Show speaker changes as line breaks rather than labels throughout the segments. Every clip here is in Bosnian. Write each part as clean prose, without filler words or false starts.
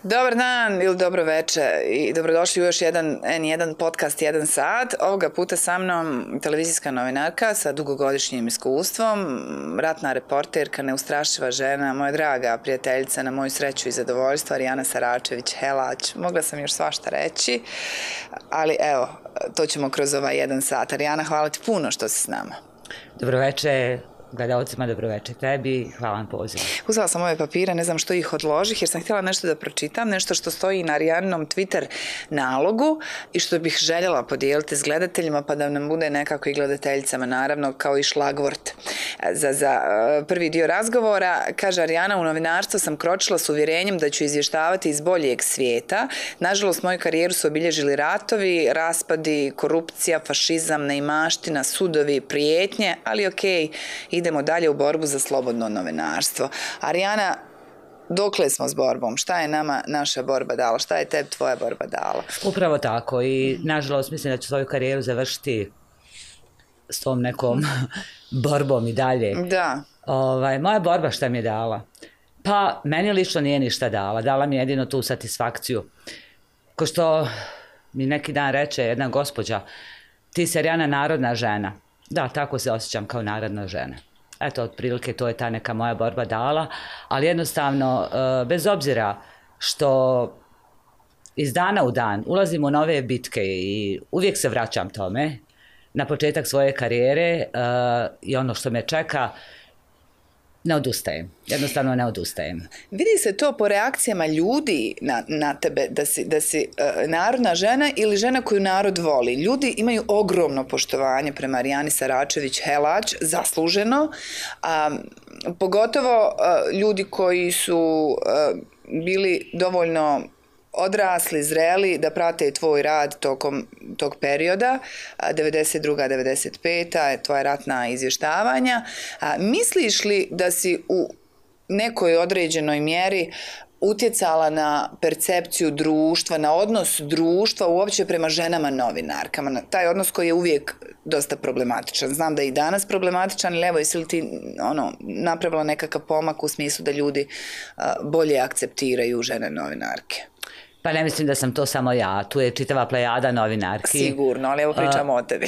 Dobar dan ili dobro veče i dobrodošli u još jedan N1 podcast 1 sat. Ovoga puta sa mnom televizijska novinarka sa dugogodišnjim iskustvom, ratna reporterka, neustrašiva žena, moja draga prijateljica na moju sreću i zadovoljstvo, Arijana Saračević-Helać. Mogla sam još svašta reći, ali evo, to ćemo kroz ovaj 1 sat. Arijana, hvala ti puno što si s nama.
Dobro veče gledalcima, dobro veče tebi, hvala na pozivu.
Uzela sam ove papire, ne znam što ih odložih, jer sam htjela nešto da pročitam, nešto što stoji na Arijaninom Twitter nalogu i što bih željela podijeliti s gledateljima, pa da nam bude nekako i gledateljicama, naravno, kao i šlagvort za prvi dio razgovora. Kaže Arijana, u novinarstvo sam kročila s uvjerenjem da ću izvještavati iz boljeg svijeta. Nažalost, moju karijeru su obilježili ratovi, raspadi, korupcija, fašizam, neimaština, sudovi, prijetnje, ali okej, idemo dalje u borbu za slobodno novinarstvo. Arijana, dokle smo s borbom? Šta je nama naša borba dala? Šta je tebi tvoja borba dala?
Upravo tako i nažalost mislim da ću svoju karijeru završiti s tom nekom borbom i dalje.
Da.
Moja borba šta mi je dala? Pa meni lično nije ništa dala. Dala mi jedino tu satisfakciju. Ko što mi neki dan reče jedna gospođa, ti si Arijana narodna žena. Da, tako se osjećam kao narodna žena. Eto, otprilike to je ta neka moja borba dala, ali jednostavno, bez obzira što iz dana u dan ulazim u nove bitke i uvijek se vraćam tome, na početak svoje karijere i ono što me čeka, ne odustajem. Jednostavno ne odustajem.
Vidi se to po reakcijama ljudi na tebe, da si narodna žena ili žena koju narod voli. Ljudi imaju ogromno poštovanje prema Arijani Saračević-Helać, zasluženo. Pogotovo ljudi koji su bili dovoljno odrasli, zreli, da prate tvoj rad tokom tog perioda, 92. 95. tvoja ratna izvještavanja. Misliš li da si u nekoj određenoj mjeri utjecala na percepciju društva, na odnos društva uopće prema ženama novinarkama, na taj odnos koji je uvijek dosta problematičan? Znam da je i danas problematičan, ali evo, jesi li ti napravila nekakav pomak u smislu da ljudi bolje akceptiraju žene novinarke?
Pa ne mislim da sam to samo ja, tu je čitava plejada novinarki.
Sigurno, ali evo pričamo o tebi.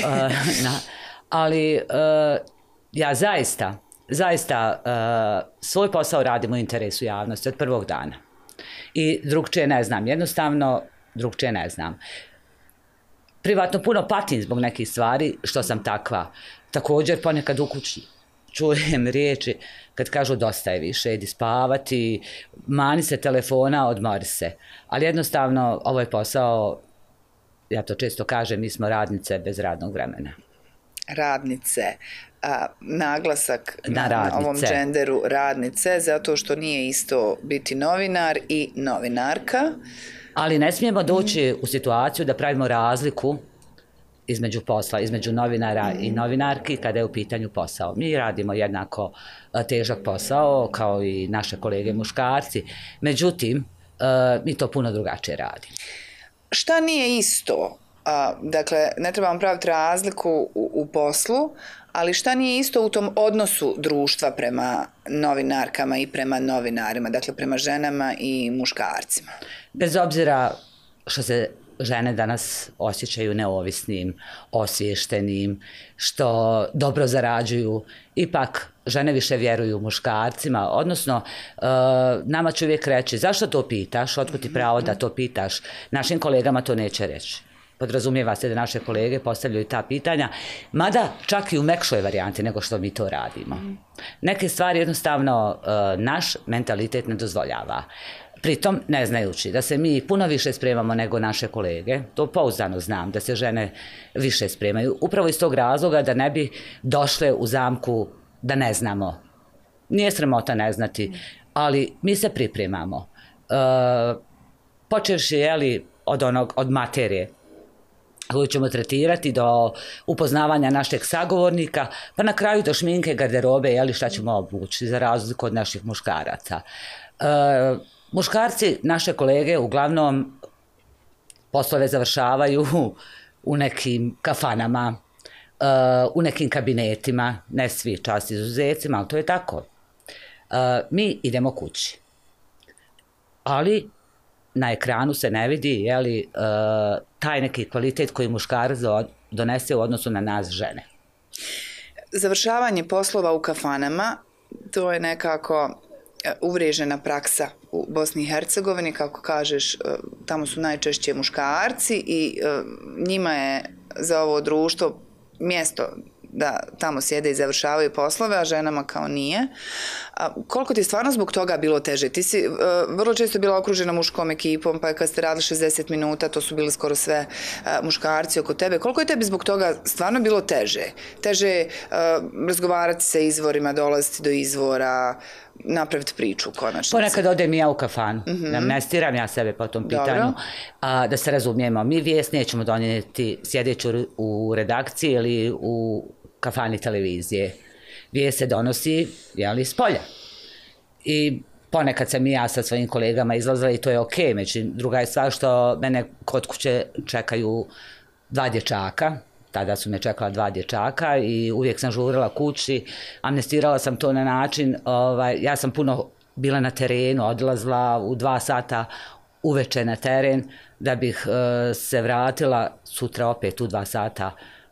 Ali ja zaista svoj posao radim u interesu javnosti od prvog dana. I drugčije ne znam, jednostavno drugčije ne znam. Privatno puno patim zbog nekih stvari što sam takva. Također ponekad u kući čujem riječi kad kažu dosta je više, idi spavati, mani se telefona, odmori se. Ali jednostavno ovo je posao, ja to često kažem, mi smo radnice bez radnog vremena.
Radnice, naglasak na ovom dženderu radnice, zato što nije isto biti novinar i novinarka.
Ali ne smijemo doći u situaciju da pravimo razliku između posla, između novinara i novinarki kada je u pitanju posao. Mi radimo jednako težak posao kao i naše kolege muškarci, međutim, mi to puno drugačije radimo.
Šta nije isto? Dakle, ne trebamo praviti razliku u poslu, ali šta nije isto u tom odnosu društva prema novinarkama i prema novinarima, dakle prema ženama i muškarcima?
Bez obzira što se žene danas osjećaju neovisnim, osviještenim, što dobro zarađuju, ipak žene više vjeruju muškarcima, odnosno nama će uvijek reći zašto to pitaš, otkud ti pravo da to pitaš, našim kolegama to neće reći. Podrazumijeva se da naše kolege postavljaju ta pitanja, mada čak i u mekšoj varijanti nego što mi to radimo. Neke stvari jednostavno naš mentalitet ne dozvoljava. Pritom, ne znajući da se mi puno više spremamo nego naše kolege, to pouzdano znam da se žene više spremaju, upravo iz tog razloga da ne bi došle u zamku da ne znamo. Nije sramota ne znati, ali mi se pripremamo. Počevši od materije koju ćemo tretirati, do upoznavanja našeg sagovornika, pa na kraju do šminke, garderobe, šta ćemo obući, za razliku od naših muškaraca. Muškarci, naše kolege, uglavnom poslove završavaju u nekim kafanama, u nekim kabinetima, ne svi, čast izuzecima, ali to je tako. Mi idemo kući. Ali na ekranu se ne vidi, jeli, taj neki kvalitet koji muškarac donese u odnosu na nas žene.
Završavanje poslova u kafanama, to je nekako uvriježena praksa u Bosni i Hercegovini, kako kažeš, tamo su najčešće muškarci i njima je za ovo društvo mjesto da tamo sjede i završavaju poslove, a ženama kao nije. Koliko ti je stvarno zbog toga bilo teže? Ti si vrlo često bila okružena muškom ekipom, pa kad ste radili 60 minuta, to su bili skoro sve muškarci oko tebe. Koliko je tebi zbog toga stvarno bilo teže? Teže razgovarati sa izvorima, dolaziti do izvora, napraviti priču, konačnici.
Ponekad odem i ja u kafanu, amnestiram ja sebe po tom pitanju, da se razumijemo. Mi vijest nećemo donijeti sjedeći u redakciji ili u kafani televizije. Vijest se donosi, jeli, s polja. I ponekad sam i ja sa svojim kolegama izlazila i to je okej. Međutim, druga je stvar što mene kod kuće čekaju 2 dječaka. Tada su me čekala 2 dječaka i uvijek sam žurila kući. Amnestirala sam to na način, ja sam puno bila na terenu, odlazila u 2 sata uveče na teren da bih se vratila sutra opet u 2 sata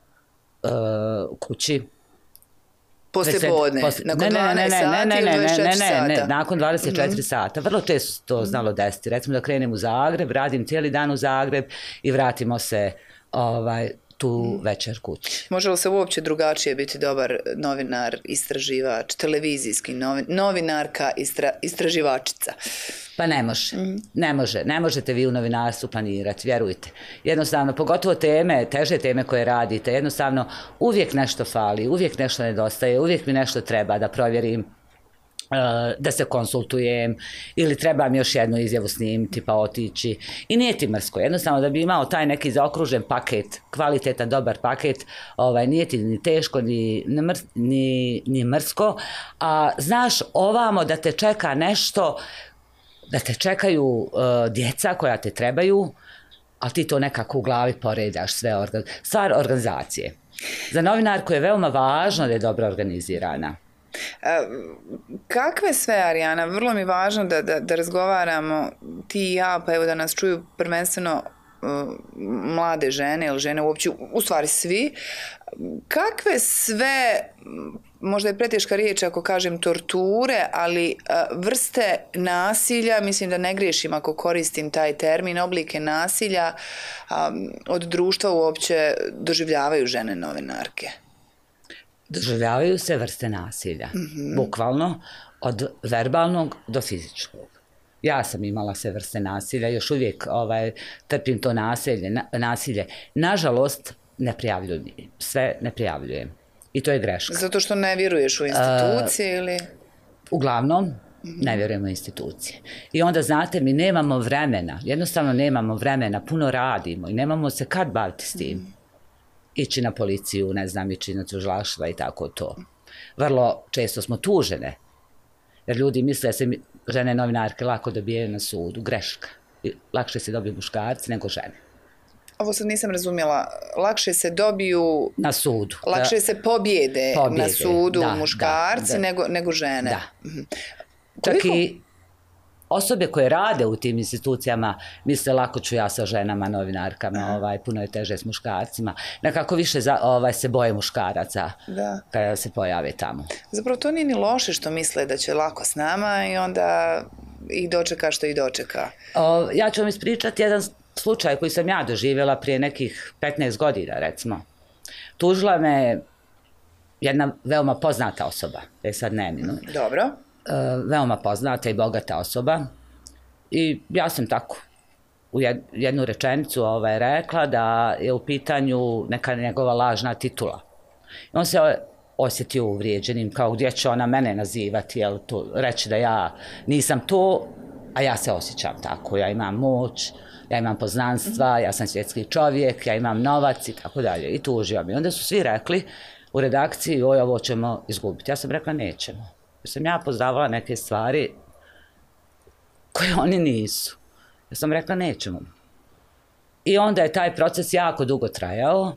kući.
Poslije podne, nakon 12 sati ili 24 sata?
Ne, nakon 24 sata. Vrlo često to znalo desiti. Recimo da krenem u Zagreb, radim cijeli dan u Zagreb i vratimo se tu večer kući.
Može li se uopće drugačije biti dobar novinar, istraživač, televizijski novinarka, istraživačica?
Pa ne može. Ne možete vi u novinarstvu planirati, vjerujte. Jednostavno, pogotovo teže teme koje radite, jednostavno uvijek nešto fali, uvijek nešto nedostaje, uvijek mi nešto treba da provjerim, da se konsultujem ili trebam još jednu izjavu snimiti pa otići. I nije ti mrsko. Jednostavno da bi imao taj neki zaokružen paket, kvalitetan, dobar paket, nije ti ni teško, ni mrsko. A znaš ovamo da te čeka nešto, da te čekaju djeca koja te trebaju, ali ti to nekako u glavi poredaš sve. Stvar organizacije. Za novinarku je veoma važno da je dobro organizirana.
Kakve sve, Arijana, vrlo mi je važno da razgovaramo ti i ja, pa evo da nas čuju prvenstveno mlade žene ili žene uopće, u stvari svi, kakve sve, možda je preteška riječ ako kažem torture, ali vrste nasilja, mislim da ne griješim ako koristim taj termin, oblike nasilja od društva uopće doživljavaju žene novinarke?
Doživljavaju se vrste nasilja, bukvalno, od verbalnog do fizičkog. Ja sam imala sve vrste nasilja, još uvijek trpim to nasilje. Nažalost, ne prijavljujem, sve ne prijavljujem. I to je greška.
Zato što ne vjeruješ u institucije ili?
Uglavnom, ne vjerujem u institucije. I onda, znate, mi nemamo vremena, jednostavno nemamo vremena, puno radimo i nemamo se kad baviti s tim. Ići na policiju, ne znam, ići na tužilaštva i tako to. Vrlo često smo tužene, jer ljudi misle da se žene novinarke lako dobijaju na sudu. Greška. Lakše se dobiju muškarci nego žene.
Ovo sad nisam razumjela. Lakše se dobiju...
Na sudu.
Lakše se pobjede na sudu muškarci nego žene.
Da. Čak i osobe koje rade u tim institucijama misle lako ću ja sa ženama, novinarkama, puno je teže s muškarcima. Nekako više se boje muškaraca kada se pojave tamo.
Zapravo to nije ni loše što misle da će lako s nama i onda ih dočeka što ih dočeka.
Ja ću vam ispričati jedan slučaj koji sam ja doživjela prije nekih 15 godina, recimo. Tužila me jedna veoma poznata osoba, da je sad neminu.
Dobro.
Veoma poznata i bogata osoba i ja sam tako u jednu rečenicu rekla da je u pitanju neka njegova lažna titula. I on se osjetio uvrijeđenim, kao gdje će ona mene nazivati, reći da ja nisam to, a ja se osjećam tako, ja imam moć, ja imam poznanstva, ja sam svjetski čovjek, ja imam novac i tako dalje. I tužio mi. Onda su svi rekli u redakciji, ovo ćemo izgubiti. Ja sam rekla nećemo. Jer sam ja pozdavala neke stvari koje oni nisu. Ja sam rekla nećemo. I onda je taj proces jako dugo trajao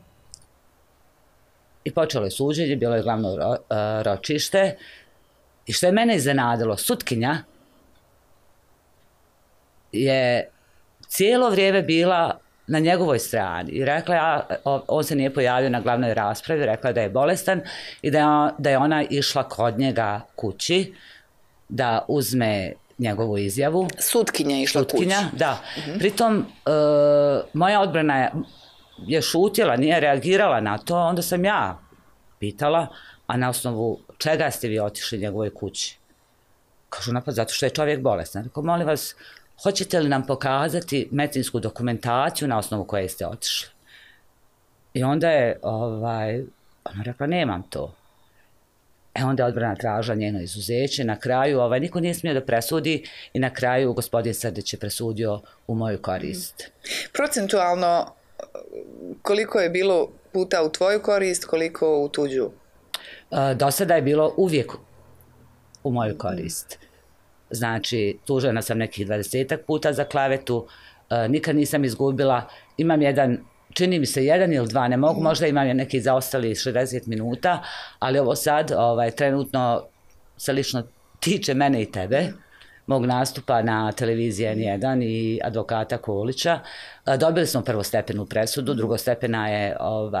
i počelo je suđenje, bilo je glavno ročište i što je mene iznenadilo, sutkinja je cijelo vrijeme bila na njegovoj strani i rekla on se nije pojavio na glavnoj raspravi, rekla da je bolestan i da je ona išla kod njega kući da uzme njegovu izjavu.
Sutkinja je išla kući.
Da. Pritom, moja odbrana je šutjela, nije reagirala na to, onda sam ja pitala, a na osnovu čega ste vi otišli njegovoj kući? Kažu napad, zato što je čovjek bolestan. Rekao, molim vas, hoćete li nam pokazati medicinsku dokumentaciju na osnovu koje ste otišli? I onda je ona rekla, nemam to. Onda je odbrana tražila njeno izuzeće. Na kraju niko nije smio da presudi i na kraju gospodin Srdić je presudio u moju korist.
Procentualno, koliko je bilo puta u tvoju korist, koliko u tuđu?
Do sada je bilo uvijek u moju korist. Znači, tužena sam nekih 20 puta za klevetu, nikad nisam izgubila. Imam čini mi se 1 ili 2, ne mogu, možda imam neki zaostali 60 minuta, ali ovo sad trenutno se lično tiče mene i tebe, mog nastupa na televiziji N1 i advokata Kolića. Dobili smo prvostepenu presudu, drugostepena je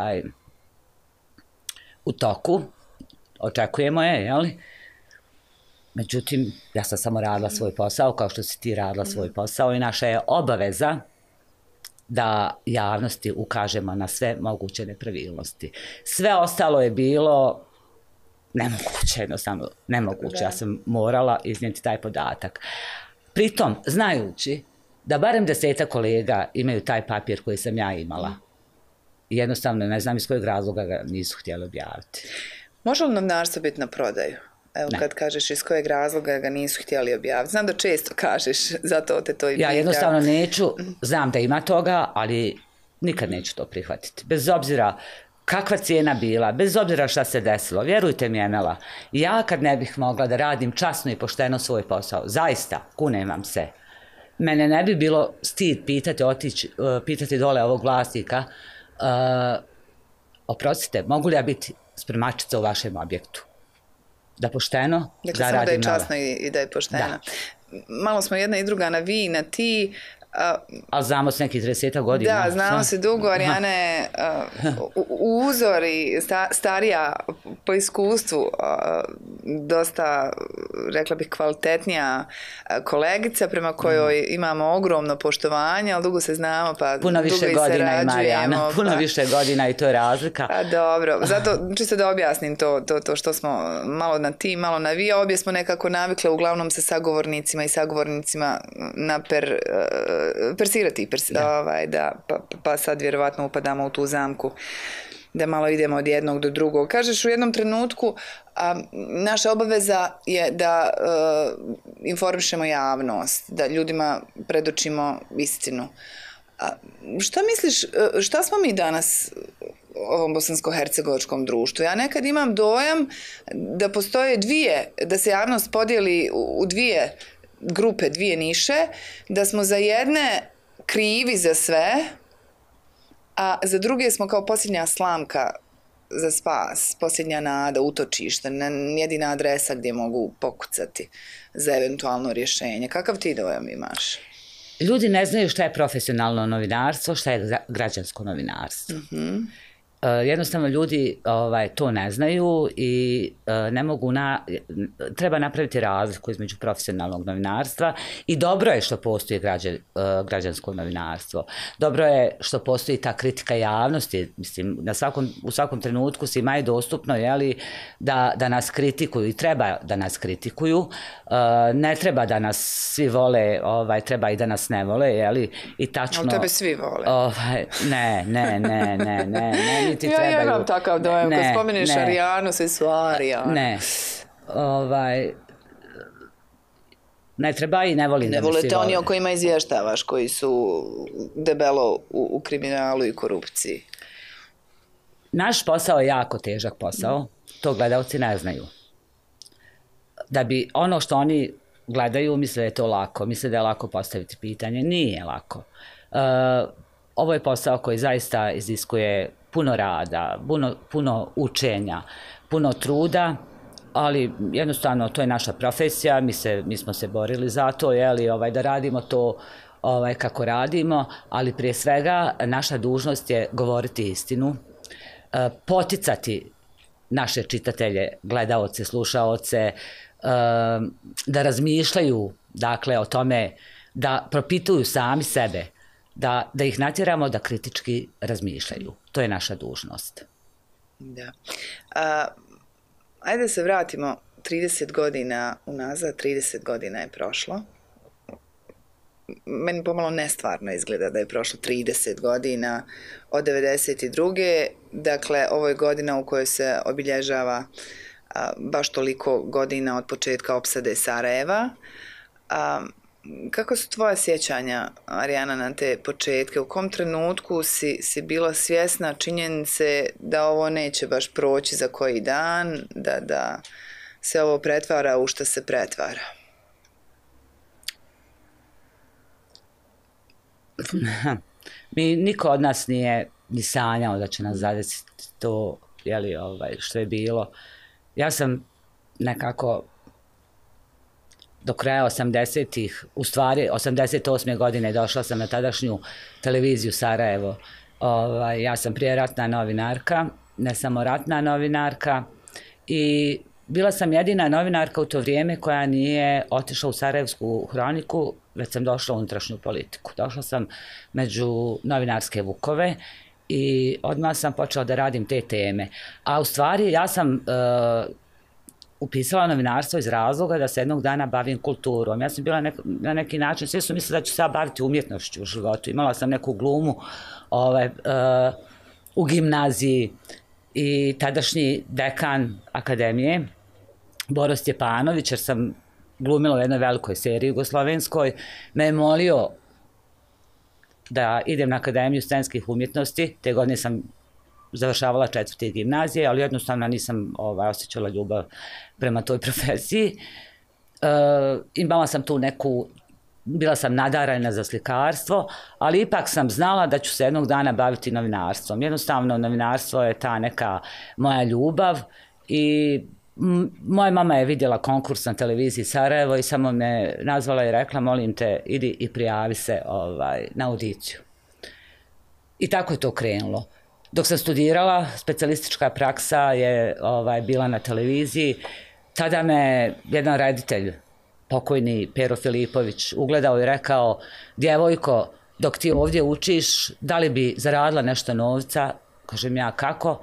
u toku, očekujemo je, jeli? Međutim, ja sam samo radila svoj posao, kao što si ti radila svoj posao i naša je obaveza da javnosti ukažemo na sve moguće nepravilnosti. Sve ostalo je bilo nemoguće, jednostavno nemoguće. Ja sam morala iznijeti taj podatak. Pritom, znajući da barem 10 kolega imaju taj papir koji sam ja imala, jednostavno ne znam iz kojeg razloga ga nisu htjeli objaviti.
Može li novinarstvo biti na prodaju? Evo kad kažeš iz kojeg razloga ga nisu htjeli objaviti. Znam da često kažeš, zato te to i pitam.
Ja jednostavno neću, znam da ima toga, ali nikad neću to prihvatiti. Bez obzira kakva cijena bila, bez obzira šta se desilo, vjerujte mi, Emela, ja kad ne bih mogla da radim časno i pošteno svoj posao, zaista, kunem vam se, mene ne bi bilo stid pitati dole ovog vlasnika, oprostite, mogu li ja biti spremačica u vašem objektu? Da pošteno
zaradim. Dakle, samo da je časno i da je pošteno. Malo smo jedna i druga na vi, na ti.
Ali znamo se nekih 30 godina.
Da, znamo se dugo, Arijana je uzor i starija po iskustvu, dosta, rekla bih, kvalitetnija kolegica prema kojoj imamo ogromno poštovanje, ali dugo se znamo, pa
puno više
dugo i
godina ima Arijana, puno više godina i to je razlika.
Dobro, zato čisto da objasnim to što smo malo na ti, malo na vi, obje smo nekako navikle uglavnom sa sagovornicima i sagovornicima persirati, pa sad vjerovatno upadamo u tu zamku da malo idemo od jednog do drugog. Kažeš u jednom trenutku naša obaveza je da informišemo javnost, da ljudima predočimo istinu. Šta misliš, šta smo mi danas ovom bosansko-hercegovačkom društvu? Ja nekad imam dojam da postoje da se javnost podijeli u dvije grupe, dvije niše, da smo za jedne krivi za sve, a za druge smo kao posljednja slamka za spas, posljednja nada, utočište, jedina adresa gdje mogu pokucati za eventualno rješenje. Kakav ti dojam imaš?
Ljudi ne znaju šta je profesionalno novinarstvo, šta je građansko novinarstvo. Jednostavno ljudi to ne znaju i ne mogu treba napraviti razliku između profesionalnog novinarstva i dobro je što postoji građansko novinarstvo. Dobro je što postoji ta kritika javnosti, mislim, u svakom trenutku svima je dostupno, da nas kritikuju i treba da nas kritikuju. Ne treba da nas svi vole, treba i da nas ne vole, i tačno...
Ali tebe svi vole.
Ne,
ja imam takav dojam, kad spomeneš Arijanu, svi su Arijanu.
Ne treba i ne volim da mi svi vole.
Ne volite oni o kojima izvještavaš, koji su debelo u kriminalu i korupciji.
Naš posao je jako težak posao, to gledalci ne znaju. Da bi ono što oni gledaju, misle da je to lako, misle da je lako postaviti pitanje, nije lako. Ovo je posao koji zaista iziskuje puno rada, puno učenja, puno truda, ali jednostavno to je naša profesija, mi smo se borili za to, da radimo to kako radimo, ali prije svega naša dužnost je govoriti istinu, poticati naše čitatelje, gledaoce, slušaoce, da razmišljaju, dakle, o tome, da propituju sami sebe, da ih natjeramo da kritički razmišljaju. To je naša dužnost.
Da. Ajde da se vratimo 30 godina unazad, 30 godina je prošlo. Meni pomalo nestvarno izgleda da je prošlo 30 godina od 92. Dakle, ovo je godina u kojoj se obilježava baš toliko godina od početka opsade Sarajeva. Kako su tvoje sjećanja, Arijana, na te početke? U kom trenutku si bila svjesna činjenice da ovo neće baš proći za koji dan, da se ovo pretvara u što se pretvara?
Niko od nas nije ni sanjao da će nas zadesiti to, što je bilo. Ja sam nekako do kraja 80-ih, u stvari 88. godine došla sam na tadašnju televiziju Sarajevo. Ja sam prije ratna novinarka, ne samo ratna novinarka, i bila sam jedina novinarka u to vrijeme koja nije otišla u Sarajevsku hroniku, već sam došla u unutrašnju politiku. Došla sam među novinarske vukove i odmah sam počela da radim te teme. A u stvari ja sam upisala novinarstvo iz razloga da se jednog dana bavim kulturom. Ja sam bila na neki način, svi su mislili da ću se baviti umjetnošću u životu. Imala sam neku glumu u gimnaziji i tadašnji dekan akademije, Boro Stjepanović, jer sam glumila u jednoj velikoj seriji jugoslovenskoj, me je molio da idem na Akademiju scenskih umjetnosti. Te godine sam završavala 4. gimnazije, ali jednostavno nisam osjećala ljubav prema toj profesiji. Imala sam tu bila sam nadarena za slikarstvo, ali ipak sam znala da ću se jednog dana baviti novinarstvom. Jednostavno, novinarstvo je ta neka moja ljubav i moja mama je vidjela konkurs na televiziji Sarajevo i samo me nazvala i rekla: molim te, idi i prijavi se na audiciju. I tako je to krenulo. Dok sam studirala, specijalistička praksa je bila na televiziji. Tada me jedan reditelj, pokojni Pero Filipović, ugledao i rekao: djevojko, dok ti ovdje učiš, da li bi zaradila nešto novca? Kažem ja: kako?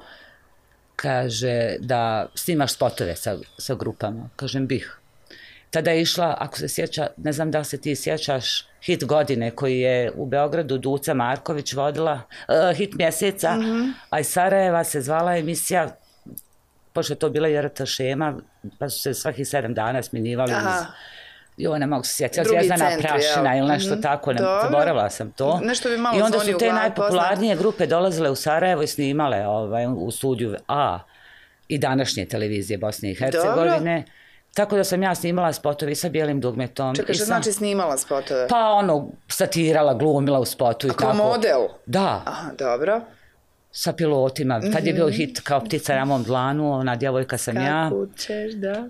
Kaže da snimaš spotove sa grupama. Kažem bih. Tada je išla, ako se sjeća, ne znam da se ti sjećaš, hit godine koji je u Beogradu Duca Marković vodila, hit mjeseca, a iz Sarajeva se zvala emisija, pošto je to bila JRT šema, pa su se svakih 7 dana sminjivali ne mogu se sjetiti, Zvijezdana prašina ili nešto tako, zaboravila sam to. I onda su te najpopularnije grupe dolazile u Sarajevo i snimale u studiju A i današnje televizije Bosne i Hercegovine. Tako da sam ja snimala spotove sa bijelim dugmetom.
Čekaj, što znači snimala spotove?
Pa satirala, glumila u spotu i tako.
A kao model?
Da.
Aha, dobro.
Sa pilotima. Tad je bio hit kao ptica na mom dlanu, ona djevojka sam ja.
Kako ćeš, da.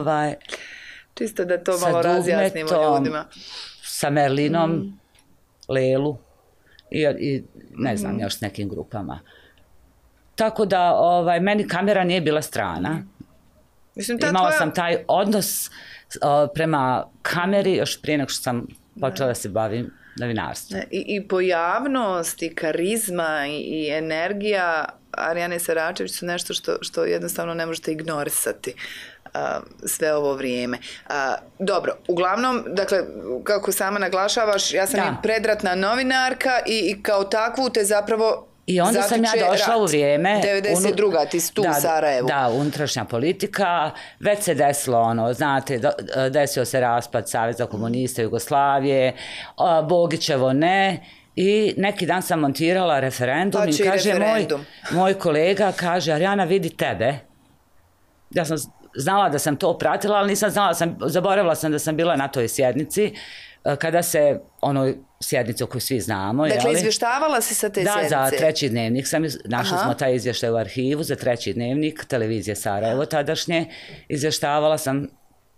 Čisto da to malo razjasnimo ljudima.
Sa Merlinom, Lelu i ne znam još s nekim grupama. Tako da meni kamera nije bila strana. Imala sam taj odnos prema kameri još prije nego što sam počela da se bavim novinarstvom.
I pojavnost, i karizma, i energija Arijane Saračević su nešto što jednostavno ne možete ignorisati sve ovo vrijeme. Dobro, uglavnom, dakle, kako sama naglašavaš, ja sam i predratna novinarka i kao takvu te zapravo
i onda sam ja došla u vrijeme
92. ti si tu u Sarajevu.
Da, unutrašnja politika, već se desilo znate, desio se raspad Saveza komunista Jugoslavije, Bogićevo ne, i neki dan sam montirala referendum i kaže moj kolega, kaže: Arijana, vidi tebe. Ja sam znala da sam to pratila, ali nisam znala, zaboravila sam da sam bila na toj sjednici, kada se sjednice koju svi znamo.
Dakle, izvještavala si sa te sjednice?
Da, za Treći dnevnik našli smo taj izvještaj u arhivu za Treći dnevnik, televizije Sarajevo tadašnje, izvještavala sam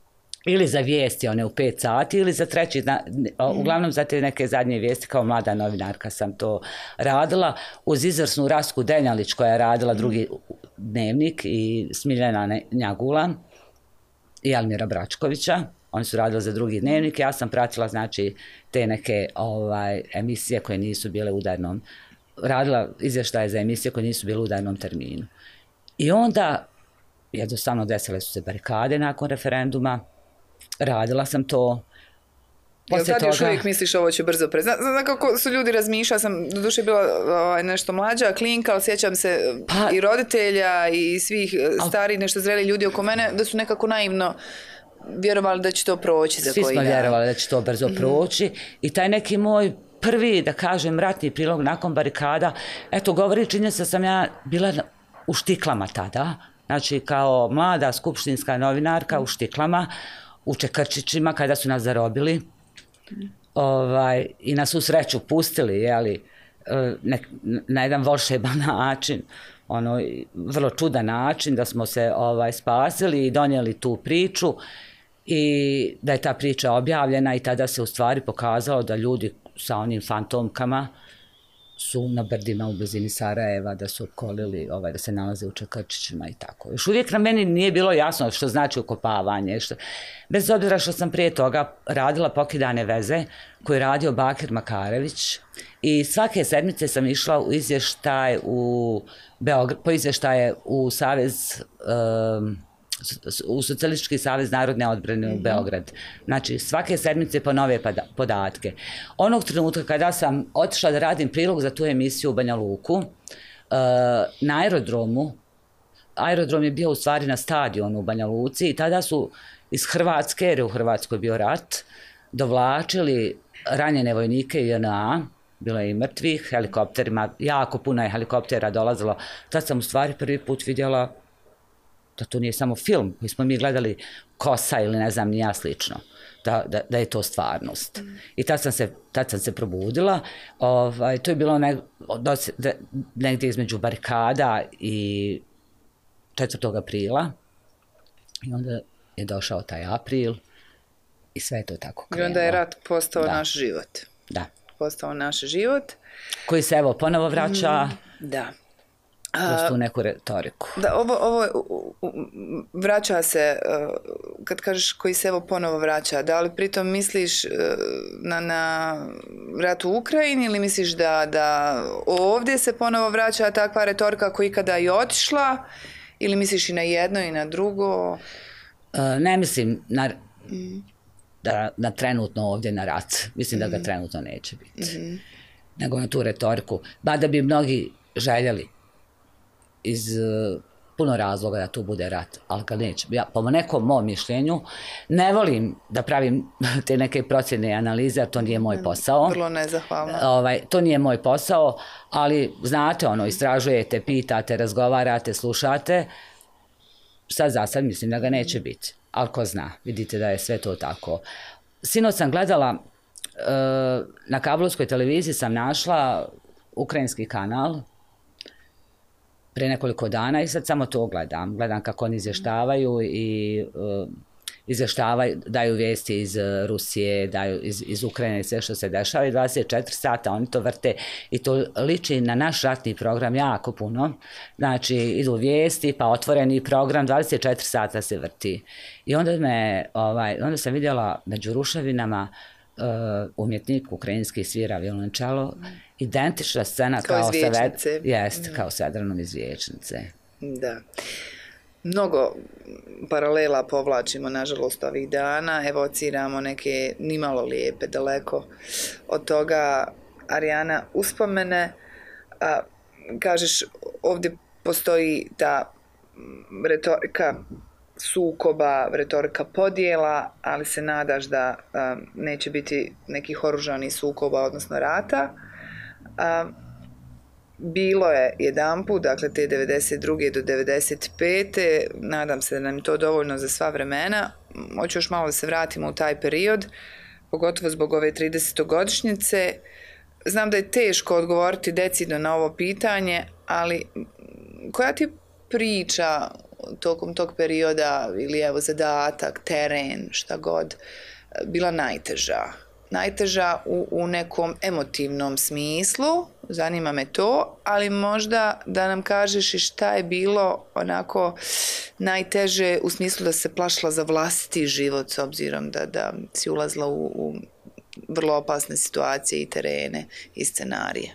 ili za vijesti, one u 5 sati, ili za treći, uglavnom za te neke zadnje vijesti, kao mlada novinarka sam to radila, uz izvrsnu Rasku Denjalić koja je radila drugi dnevnik i Smiljana Njagula i Almira Bračkovića. Oni su radili za drugi dnevnik, ja sam pratila znači te neke emisije koje nisu bile u udarnom, radila izvještaje za emisije koje nisu bile u udarnom terminu. I onda jednostavno desile su se barikade nakon referenduma, radila sam to.
Jel sad još uvijek misliš ovo će brzo prez... Znam kako su ljudi razmišljali, sam doduše bila nešto mlađa, klinka, ali sjećam se i roditelja i svih starih nešto zreli ljudi oko mene, da su nekako naivno vjerovali da će to proći za koji dan.
Svi smo vjerovali da će to brzo proći i taj neki moj prvi, da kažem, ratni prilog nakon barikada, eto, govori činjenica sam ja bila u štiklama tada, znači kao mlada skupštinska novinarka u štiklama, u Čekrčićima kada su nas zarobili i na svu sreću pustili, jeli, na jedan volšeban način, vrlo čudan način da smo se spasili i donijeli tu priču i da je ta priča objavljena i tada se u stvari pokazalo da ljudi sa onim fantomkama su na brdima u blizini Sarajeva, da su opkolili, da se nalaze u Čekrčićima i tako. Još uvijek na meni nije bilo jasno što znači ukopavanje. Bez obzira što sam prije toga radila Pokidane veze, koju je radio Bakir Makarević i svake sedmice sam išla u izvještaj po izvještaje u Savez u Socijalistički savez narodne odbrane u Beograd. Znači, svake sedmice po nove podatke. Onog trenutka kada sam otišla da radim prilog za tu emisiju u Banja Luku, na aerodromu, aerodrom je bio u stvari na stadionu u Banja Luci i tada su iz Hrvatske, jer je u Hrvatskoj bio rat, dovlačili ranjene vojnike JNA, bilo je i mrtvih, helikopterima, jako puno je helikoptera dolazilo. Tad sam u stvari prvi put vidjela da to nije samo film koji smo mi gledali Kosa ili ne znam ni ja slično, da je to stvarnost. I tad sam se probudila. To je bilo negdje između barikada i 4. aprila i onda je došao taj april i sve je to tako krenulo.
I onda je rat postao naš život.
Da.
Postao naš život.
Koji se evo ponovo vraća.
Da.
Kroz tu neku retoriku.
Da, ovo vraća se, kad kažeš koji se evo ponovo vraća, da li pritom misliš na rat u Ukrajini ili misliš da ovdje se ponovo vraća takva retorika koja ikada je otišla ili misliš i na jedno i na drugo?
Ne mislim na trenutno ovdje na rat. Mislim da ga trenutno neće biti. Nego na tu retoriku. Da bi mnogi željeli iz puno razloga da tu bude rat, ali ga neće. Ja, po nekom mom mišljenju, ne volim da pravim te neke procjene i analize, jer to nije moj posao.
Vrlo nezahvalno.
To nije moj posao, ali znate, istražujete, pitate, razgovarate, slušate. Za sad mislim da ga neće biti, ali ko zna, vidite da je sve to tako. Sinoć sam gledala, na kablovskoj televiziji sam našla ukrajinski kanal, pre nekoliko dana i sad samo to gledam. Gledam kako oni izvještavaju i daju vijesti iz Rusije, daju iz Ukrajine i sve što se dešava i 24 sata oni to vrte i to liči na naš ratni program jako puno. Znači, idu vijesti, pa otvoreni program, 24 sata se vrti. I onda sam vidjela među ruševinama umjetnik ukrajinski svira violončelo, identična scena kao s Vedranom iz Vječnice.
Da. Mnogo paralela povlačimo, nažalost, ovih dana, evociramo neke nimalo lijepe, daleko od toga, Arijana, uspomene. Kažeš, ovdje postoji ta retorika sukoba, retorika podjela, ali se nadaš da neće biti nekih oružanih sukoba, odnosno rata. Bilo je jedanput, dakle te 92. do 95. Nadam se da nam je to dovoljno za sva vremena. Hoću još malo da se vratimo u taj period, pogotovo zbog ove 30-godišnjice. Znam da je teško odgovoriti decidno na ovo pitanje, ali koja ti priča tokom tog perioda ili evo zadatak, teren, šta god, bila najteža? Najteža u nekom emotivnom smislu, zanima me to, ali možda da nam kažeš i šta je bilo onako najteže u smislu da se plašila za vlastiti život s obzirom da si ulazila u vrlo opasne situacije i terene i scenarije.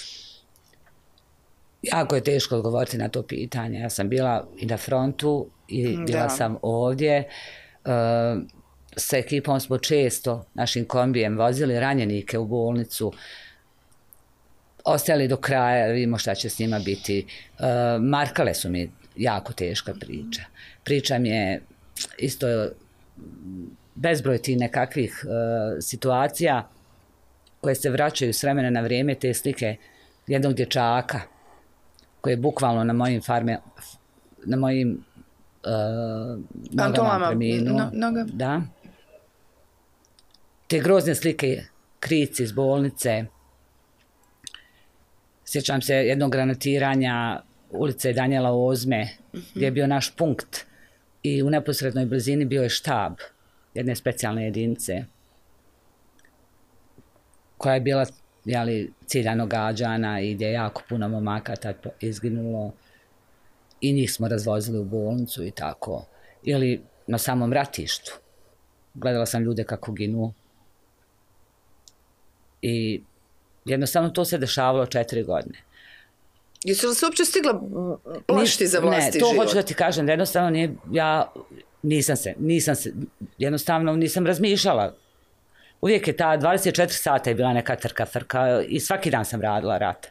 Jako je teško odgovoriti na to pitanje. Ja sam bila i na frontu i bila sam ovdje. Sa ekipom smo često našim kombijem vozili ranjenike u bolnicu, ostali do kraja, vidimo šta će s njima biti. Markale su mi jako teška priča. Priča mi je isto bezbroj tih nekakvih situacija koje se vraćaju s vremena na vrijeme, te slike jednog dječaka koji je bukvalno na mojim nogama preminuo. Da. Te grozne slike, krici iz bolnice. Sjećam se jednog granatiranja ulice Danijela Ozme, gdje je bio naš punkt i u neposrednoj blizini bio je štab jedne specijalne jedinice koja je bila ciljano gađana i gdje je jako puno momaka tad izginulo i njih smo razvozili u bolnicu i tako. Ili na samom ratištu. Gledala sam ljude kako ginu. I jednostavno to se dešavalo 4 godine.
Jesi li se uopće stigla plašiti za vlastiti život?
Ne, to hoću da ti kažem, da jednostavno ja jednostavno nisam razmišljala. Uvijek je ta 24 sata je bila neka trka i svaki dan sam radila rat.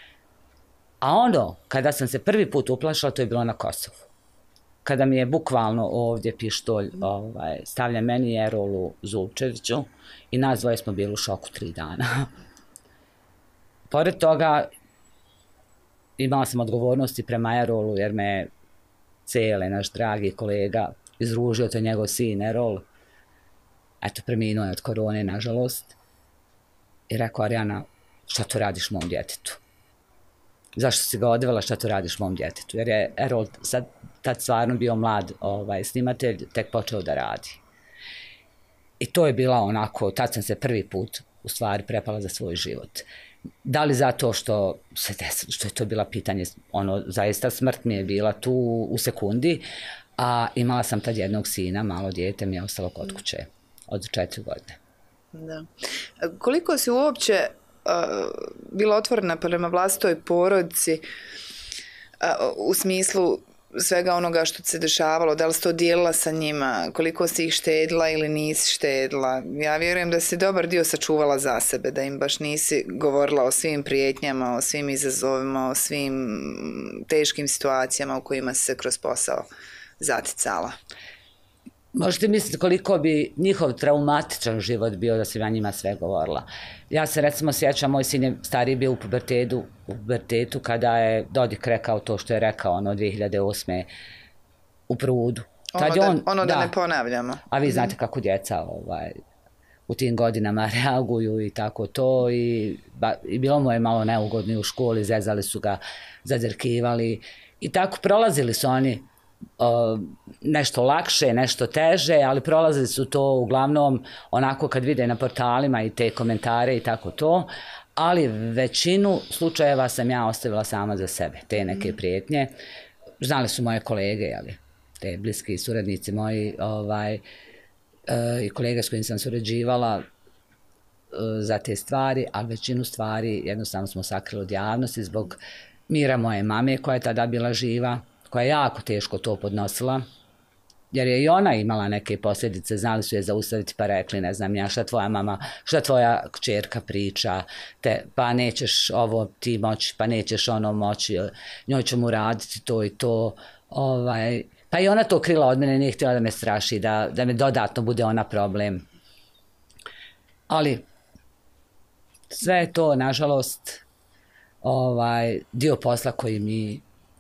A kada sam se prvi put uplašila, to je bilo na Kosovu. Kada mi je bukvalno ovdje pištolj stavljen meni i Erolu Zulčeviću i nas dvoje smo bili u šoku 3 dana. Pored toga, imala sam odgovornosti prema Erolu jer me Cele, naš dragi kolega, izružio, to je njegov sin Erol. Eto, preminuo je od korone, nažalost. I rekao, Arijana, šta to radiš mom djetetu? Zašto si ga odvela, šta to radiš mom djetetu? Jer je Erol tad stvarno bio mlad snimatelj, tek počeo da radi. I to je bila onako, tad sam se prvi put u stvari prepala za svoj život. Da li zato što je to bila pitanje, zaista smrt mi je bila tu u sekundi, a imala sam tad jednog sina, malo dijete mi je ostalo kod kuće od 4 godine.
Da. Koliko si uopće bila otvorena prema vlastitoj porodici u smislu svega onoga što se dešavalo, da li si to dijelila sa njima, koliko si ih štedila ili nisi štedila? Ja vjerujem da si dobar dio sačuvala za sebe, da im baš nisi govorila o svim prijetnjama, o svim izazovima, o svim teškim situacijama u kojima si se kroz posao zaticala.
Možete misliti koliko bi njihov traumatičan život bio da sam ja njima sve govorila. Ja se recimo sjećam, moj sin je stariji bio u pubertetu kada je Dodik rekao to što je rekao 2008. u Prudu.
Da ne ponavljamo.
A vi znate kako djeca u tim godinama reaguju i tako to. I bilo mu je malo neugodno u školi, zezali su ga, zazrkivali. I tako prolazili su oni nešto lakše, nešto teže, ali prolazili su to uglavnom onako kad vide na portalima i te komentare i tako to, ali većinu slučajeva sam ja ostavila sama za sebe, te neke prijetnje. Znali su moje kolege, te bliski suradnici moji i kolege s kojim sam surađivala za te stvari, ali većinu stvari jednostavno smo sakrili od javnosti zbog mira moje mame koja je tada bila živa, koja je jako teško to podnosila, jer je i ona imala neke posljedice, znali su je zaustaviti pa rekli, ne znam ja, šta tvoja mama, šta tvoja kćerka priča, pa nećeš ovo ti moći, pa nećeš ono moći, njoj ćemo uraditi to i to. Pa i ona to krila od mene, nije htjela da me straši, da me dodatno bude ona problem. Ali sve je to, nažalost, dio posla koji mi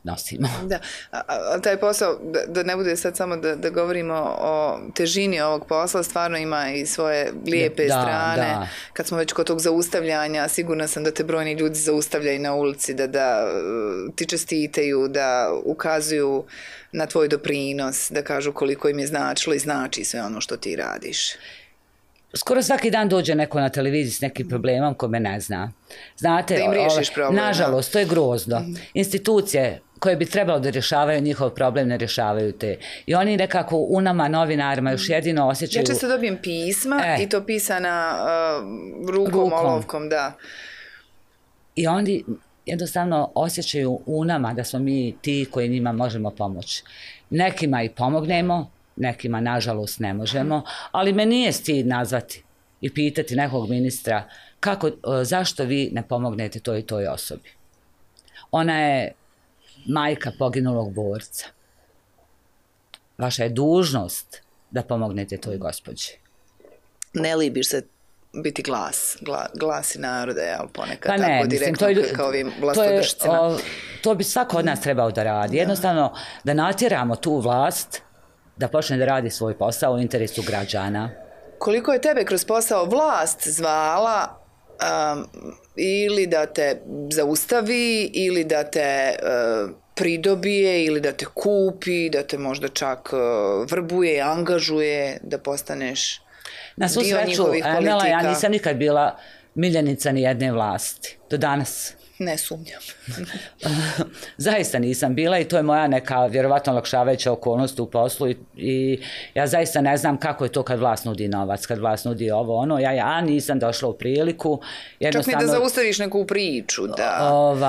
nosimo.
Da, a taj posao, da ne bude sad samo da govorimo o težini ovog posla, stvarno ima i svoje lijepe strane. Da. Kad smo već kod tog zaustavljanja, sigurna sam da te brojni ljudi zaustavljaju na ulici, da ti čestitaju, da ukazuju na tvoj doprinos, da kažu koliko im je značilo i znači sve ono što ti radiš.
Skoro svaki dan dođe neko na televiziji s nekim problemom ko me ne zna. Znate,
da im riješiš problem.
Nažalost, to je grozno. Institucije koje bi trebalo da rješavaju njihov problem, ne rješavaju te. I oni nekako u nama, novinarima, još jedino osjećaju...
Ja često dobijem pisma i to pisana rukom, olovkom, da.
I oni jednostavno osjećaju u nama da smo mi ti koji njima možemo pomoći. Nekima i pomognemo, nekima nažalost ne možemo, ali me nije stid nazvati i pitati nekog ministra zašto vi ne pomognete toj i toj osobi. Ona je majka poginulog borca. Vaša je dužnost da pomognete toj gospođi.
Ne libiš se biti glasi naroda, jel, ponekad tako direktno kao ovim vlastodržcima.
To bi svako od nas trebao da radi. Jednostavno da natjeramo tu vlast da počne da radi svoj posao u interesu građana.
Koliko je tebe kroz posao vlast zvala ili da te zaustavi, ili da te pridobije, ili da te kupi, da te možda čak vrbuje, angažuje, da postaneš dio njihovih politika?
Ja nisam nikad bila miljenica ni jedne vlasti. Do danas.
Ne sumnjam.
Zaista nisam bila i to je moja neka vjerovatno olakšavajuća okolnost u poslu i ja zaista ne znam kako je to kad vlast nudi novac, kad vlast nudi ovo, ono. Ja nisam došla u priliku.
Čak ni da zaustaviš neku priču, da.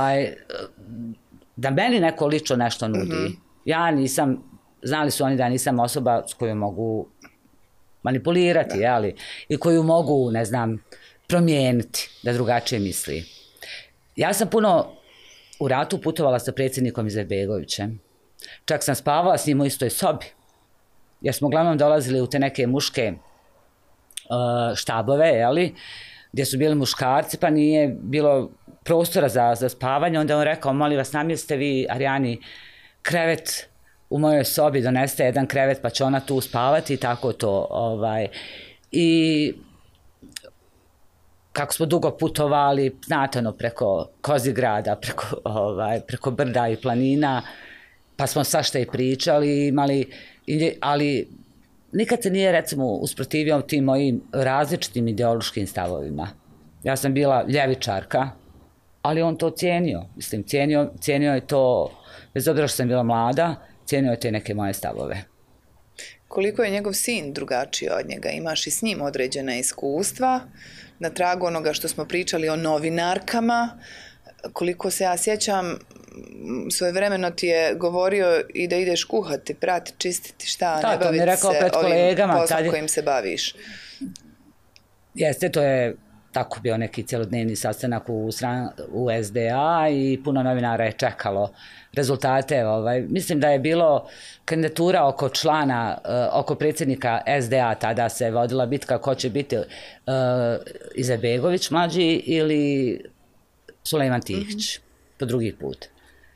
Da meni neko lično nešto nudi. Ja nisam, znali su oni da nisam osoba s kojom mogu manipulirati, jeli, i koju mogu, ne znam, promijeniti, da drugačije misli. Ja sam puno u ratu putovala sa predsjednikom Izetbegovićem. Čak sam spavala s njim u istoj sobi. Jer smo uglavnom dolazili u te neke muške štabove, jeli, gdje su bili muškarci, pa nije bilo prostora za spavanje. Onda on rekao, molim vas, namjestite vi, Arijani, krevet u mojoj sobi, doneste jedan krevet, pa će ona tu spavati i tako to. I kako smo dugo putovali, znate, preko Kozigrada, preko brda i planina, pa smo svašta i pričali, ali nikad se nije, recimo, usprotivio tim mojim različitim ideološkim stavovima. Ja sam bila ljevičarka, ali on to cijenio. Mislim, cijenio je to, bez obzira što sam bila mlada, cijenio je te neke moje stavove.
Koliko je njegov sin drugačiji od njega? Imaš i s njim određena iskustva, na tragu onoga što smo pričali o novinarkama. Koliko se ja sjećam, svojevremeno ti je govorio i da ideš kuhati, prati, čistiti, šta, ne baviti se ovim poslom kojim se baviš.
Jeste, to je tako bio neki cjelodnevni sastanak u SDA i puno novinara je čekalo rezultate. Mislim da je bilo kandidatura oko predsjednika SDA, tada se vodila bitka ko će biti Izetbegović mlađi ili Sulejman Tihić, po drugi put.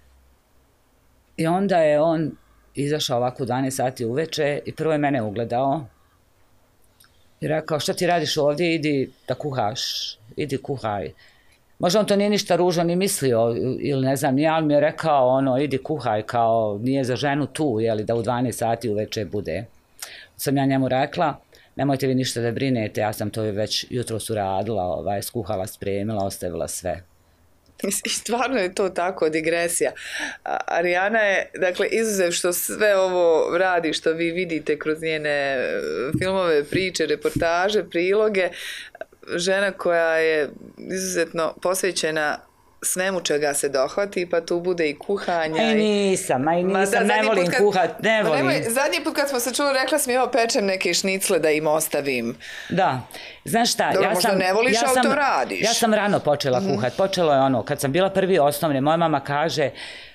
I onda je on izašao ovako u 12 sati uveče i prvo je mene ugledao i rekao, šta ti radiš ovdje, idi da kuhaš, idi kuhaj. Možda on to nije ništa ružno ni mislio ili ne znam, ali mi je rekao idi kuhaj, kao nije za ženu tu, jeli, da u 12 sati uveče bude. Sam ja njemu rekla, nemojte vi ništa da brinete, ja sam to već jutros uradila, skuhala, spremila, ostavila sve.
I stvarno je to tako, digresija. Arijana je, dakle, izuzev što sve ovo radi, što vi vidite kroz njene filmove, priče, reportaže, priloge, žena koja je izuzetno posvećena svemu čega se dohvati, pa tu bude i kuhanja.
Nisam, ne volim kuhat, ne volim.
Zadnji put kad smo se čuli, rekla sam, evo pečem neke šnicle da im ostavim.
Da, znaš šta,
dobro, možda ne voliš, ali to radiš.
Ja sam rano počela kuhat, počelo je kad sam bila prvi osnovne, moja mama kaže,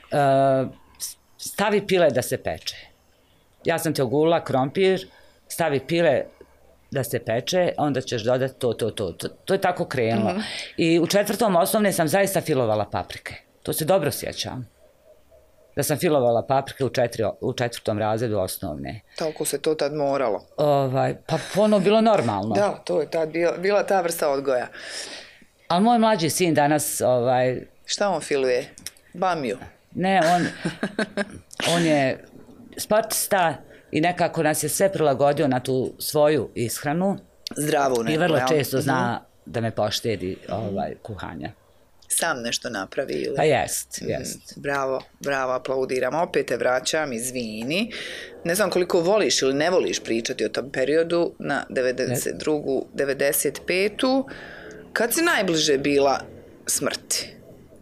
stavi pile da se peče. Ja sam te ogulila krompir, stavi pile da se peče, onda ćeš dodati to. To je tako krenulo. I u 4. osnovne sam zaista filovala paprike. To se dobro sjećam. da sam filovala paprike u 4. razredu osnovne.
Toliko se to tad moralo.
Pa ono bilo normalno.
Da, to je tad bila ta vrsta odgoja.
Ali moj mlađi sin danas...
Šta on filuje? Bamiju?
Ne, on je sportista i nekako nas je sve prilagodio na tu svoju ishranu.
Zdravu neku.
I vrlo često zna da me poštedi kuhanja.
Sam nešto napravi ili?
Pa jest.
Bravo, aplaudiram. Opet te vraćam, izvini. Ne znam koliko voliš ili ne voliš pričati o tom periodu na 92. 95. Kad si najbliže bila smrti?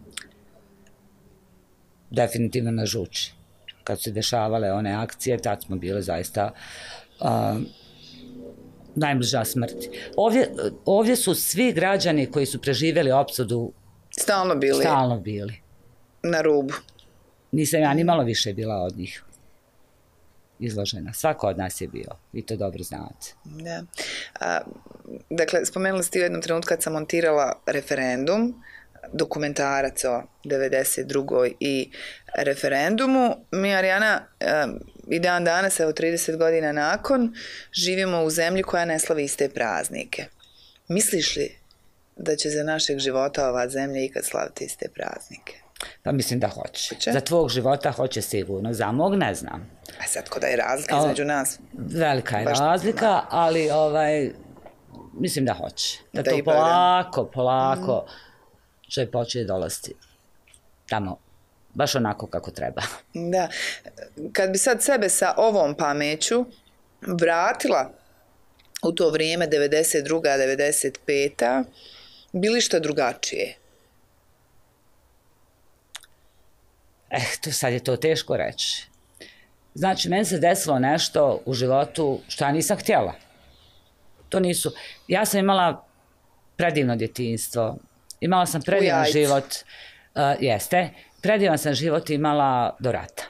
Definitivno na Žuči. Kad su se dešavale one akcije, tad smo bile zaista najbliža smrti. Ovdje su svi građani koji su preživjeli opsadu
Stalno bili. Na rubu.
Nisam ja ni malo više bila od njih izložena. Svako od nas je bio. Vi to dobro znate.
Da. Dakle, spomenuli ste u jednom trenutku kad sam montirala referendum, dokumentarac o 92. i referendumu. Mi, Arijana, i dan danas, evo 30 godina nakon, živimo u zemlji koja ne slavi iste praznike. Misliš li da će za našeg života ova zemlja ikad slaviti iste praznike?
Pa mislim da hoće. Za tvog života hoće sigurno. Za mog ne znam.
A sad kod je razlika između nas?
Velika je razlika, ali mislim da hoće. Da to polako će početi dolaziti tamo. Baš onako kako treba.
Da. Kad bi sad sebe sa ovom pameću vratila u to vrijeme 92. 95. bili što drugačije?
Sad je to teško reći. Znači, meni se desilo nešto u životu što ja nisam htjela. Ja sam imala predivno djetinjstvo. Imala sam predivan život. Predivan sam život imala do rata.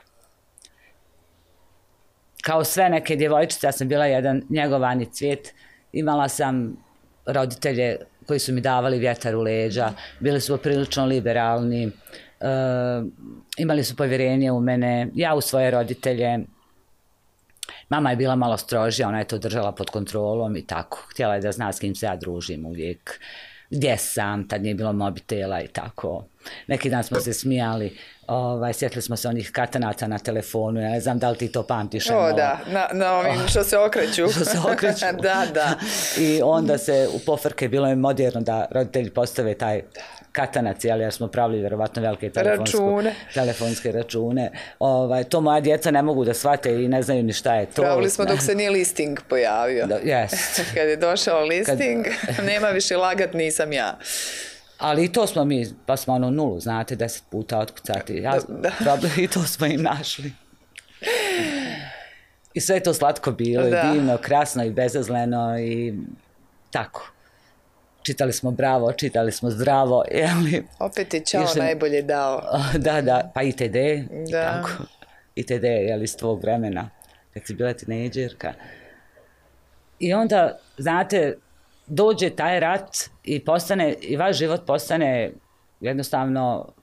Kao sve neke djevojčice, ja sam bila jedan njegovani cvijet. Imala sam roditelje koji su mi davali vjetar u leđa, bili su prilično liberalni, imali su povjerenje u mene, ja u svoje roditelje. Mama je bila malo strožija, ona je to držala pod kontrolom i tako. Htjela je da zna s kim se ja družim uvijek. Gdje sam, tad nije bilo mobitela i tako. Neki dan smo se smijali, sjetili smo se onih katanaca na telefonu, ja ne znam da li ti to pamtiš.
Da, na ovim što se okreću. Da.
I onda se u pofrke bilo je moderno da roditelji postave taj katanac, jer smo pravili vjerovatno velike telefonske račune. To moja djeca ne mogu da shvate i ne znaju ni šta je to.
Pravili smo dok se nije listing pojavio. Kad je došao listing, nema više lagat, nisam ja.
Ali i to smo mi, pa smo nulu, znate, 10 puta otkucati. I to smo im našli. I sve je to slatko bilo, i divno, krasno i bezazleno i tako. Čitali smo bravo, čitali smo zdravo.
Opet je Ćao najbolje dao.
Da, pa ITD. ITD je iz tvog vremena, kad si bila tinejdžerka. I onda, znate, dođe taj rat i vaš život postane jednostavno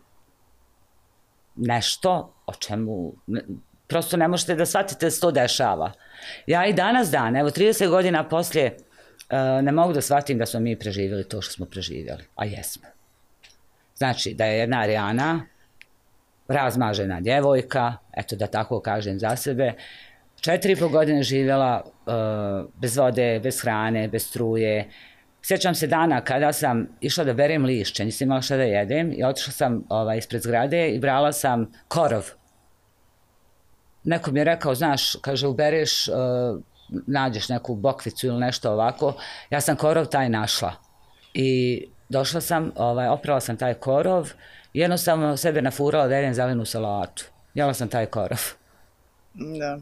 nešto o čemu prosto ne možete da shvatite da se to dešava. Ja i danas evo 30 godina poslije, ne mogu da shvatim da smo mi preživjeli to što smo preživjeli, a jesmo. Znači, da je jedna Arijana, razmažena djevojka, eto da tako kažem za sebe, 4,5 godine živjela bez vode, bez hrane, bez struje. Sjećam se dana kada sam išla da berem lišće, nisam imala šta da jedem i otišla sam ispred zgrade i brala sam korov. Neko mi je rekao, znaš, kaže, ubereš, nađeš neku bokvicu ili nešto ovako. Ja sam korov taj našla i došla sam, oprala sam taj korov i jednostavno sebe nafurala da jedem zelenu salatu. Jela sam taj korov.
Da.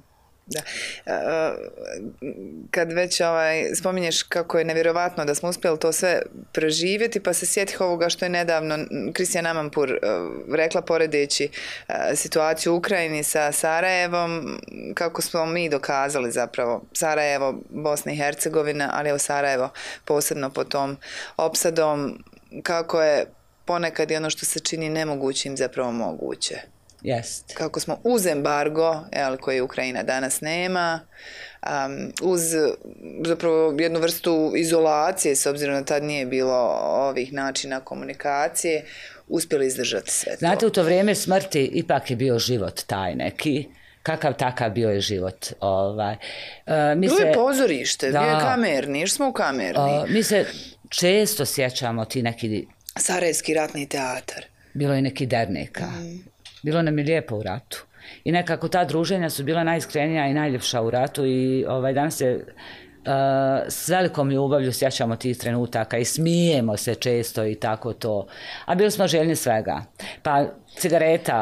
Kad već spominješ kako je nevjerovatno da smo uspjeli to sve preživjeti, pa se sjetih ovoga što je nedavno Kristijan Amanpour rekla poredeći situaciju u Ukrajini sa Sarajevom, kako smo mi dokazali zapravo Sarajevo, Bosna i Hercegovina, ali evo Sarajevo posebno pod tom opsadom, kako je ponekad i ono što se čini nemogućim zapravo moguće.
Jest.
Kako smo uz embargo, koji Ukrajina danas nema, uz zapravo jednu vrstu izolacije, s obzirom da tad nije bilo ovih načina komunikacije, uspjeli izdržati sve to.
Znate, u to vrijeme smrti ipak je bio život taj neki, kakav takav bio je život.
Bilo je pozorište, bio je kamerni, išli smo u kamerni.
Mi se često sjećamo ti neki...
Sarajevski ratni teatar.
Bilo je neki Derneka. Bilo nam je lijepo u ratu. I nekako ta druženja su bila najiskrenija i najljepša u ratu i danas se s velikom ljubavlju sjećamo tih trenutaka i smijemo se često i tako to. A bili smo željni svega. Pa cigareta,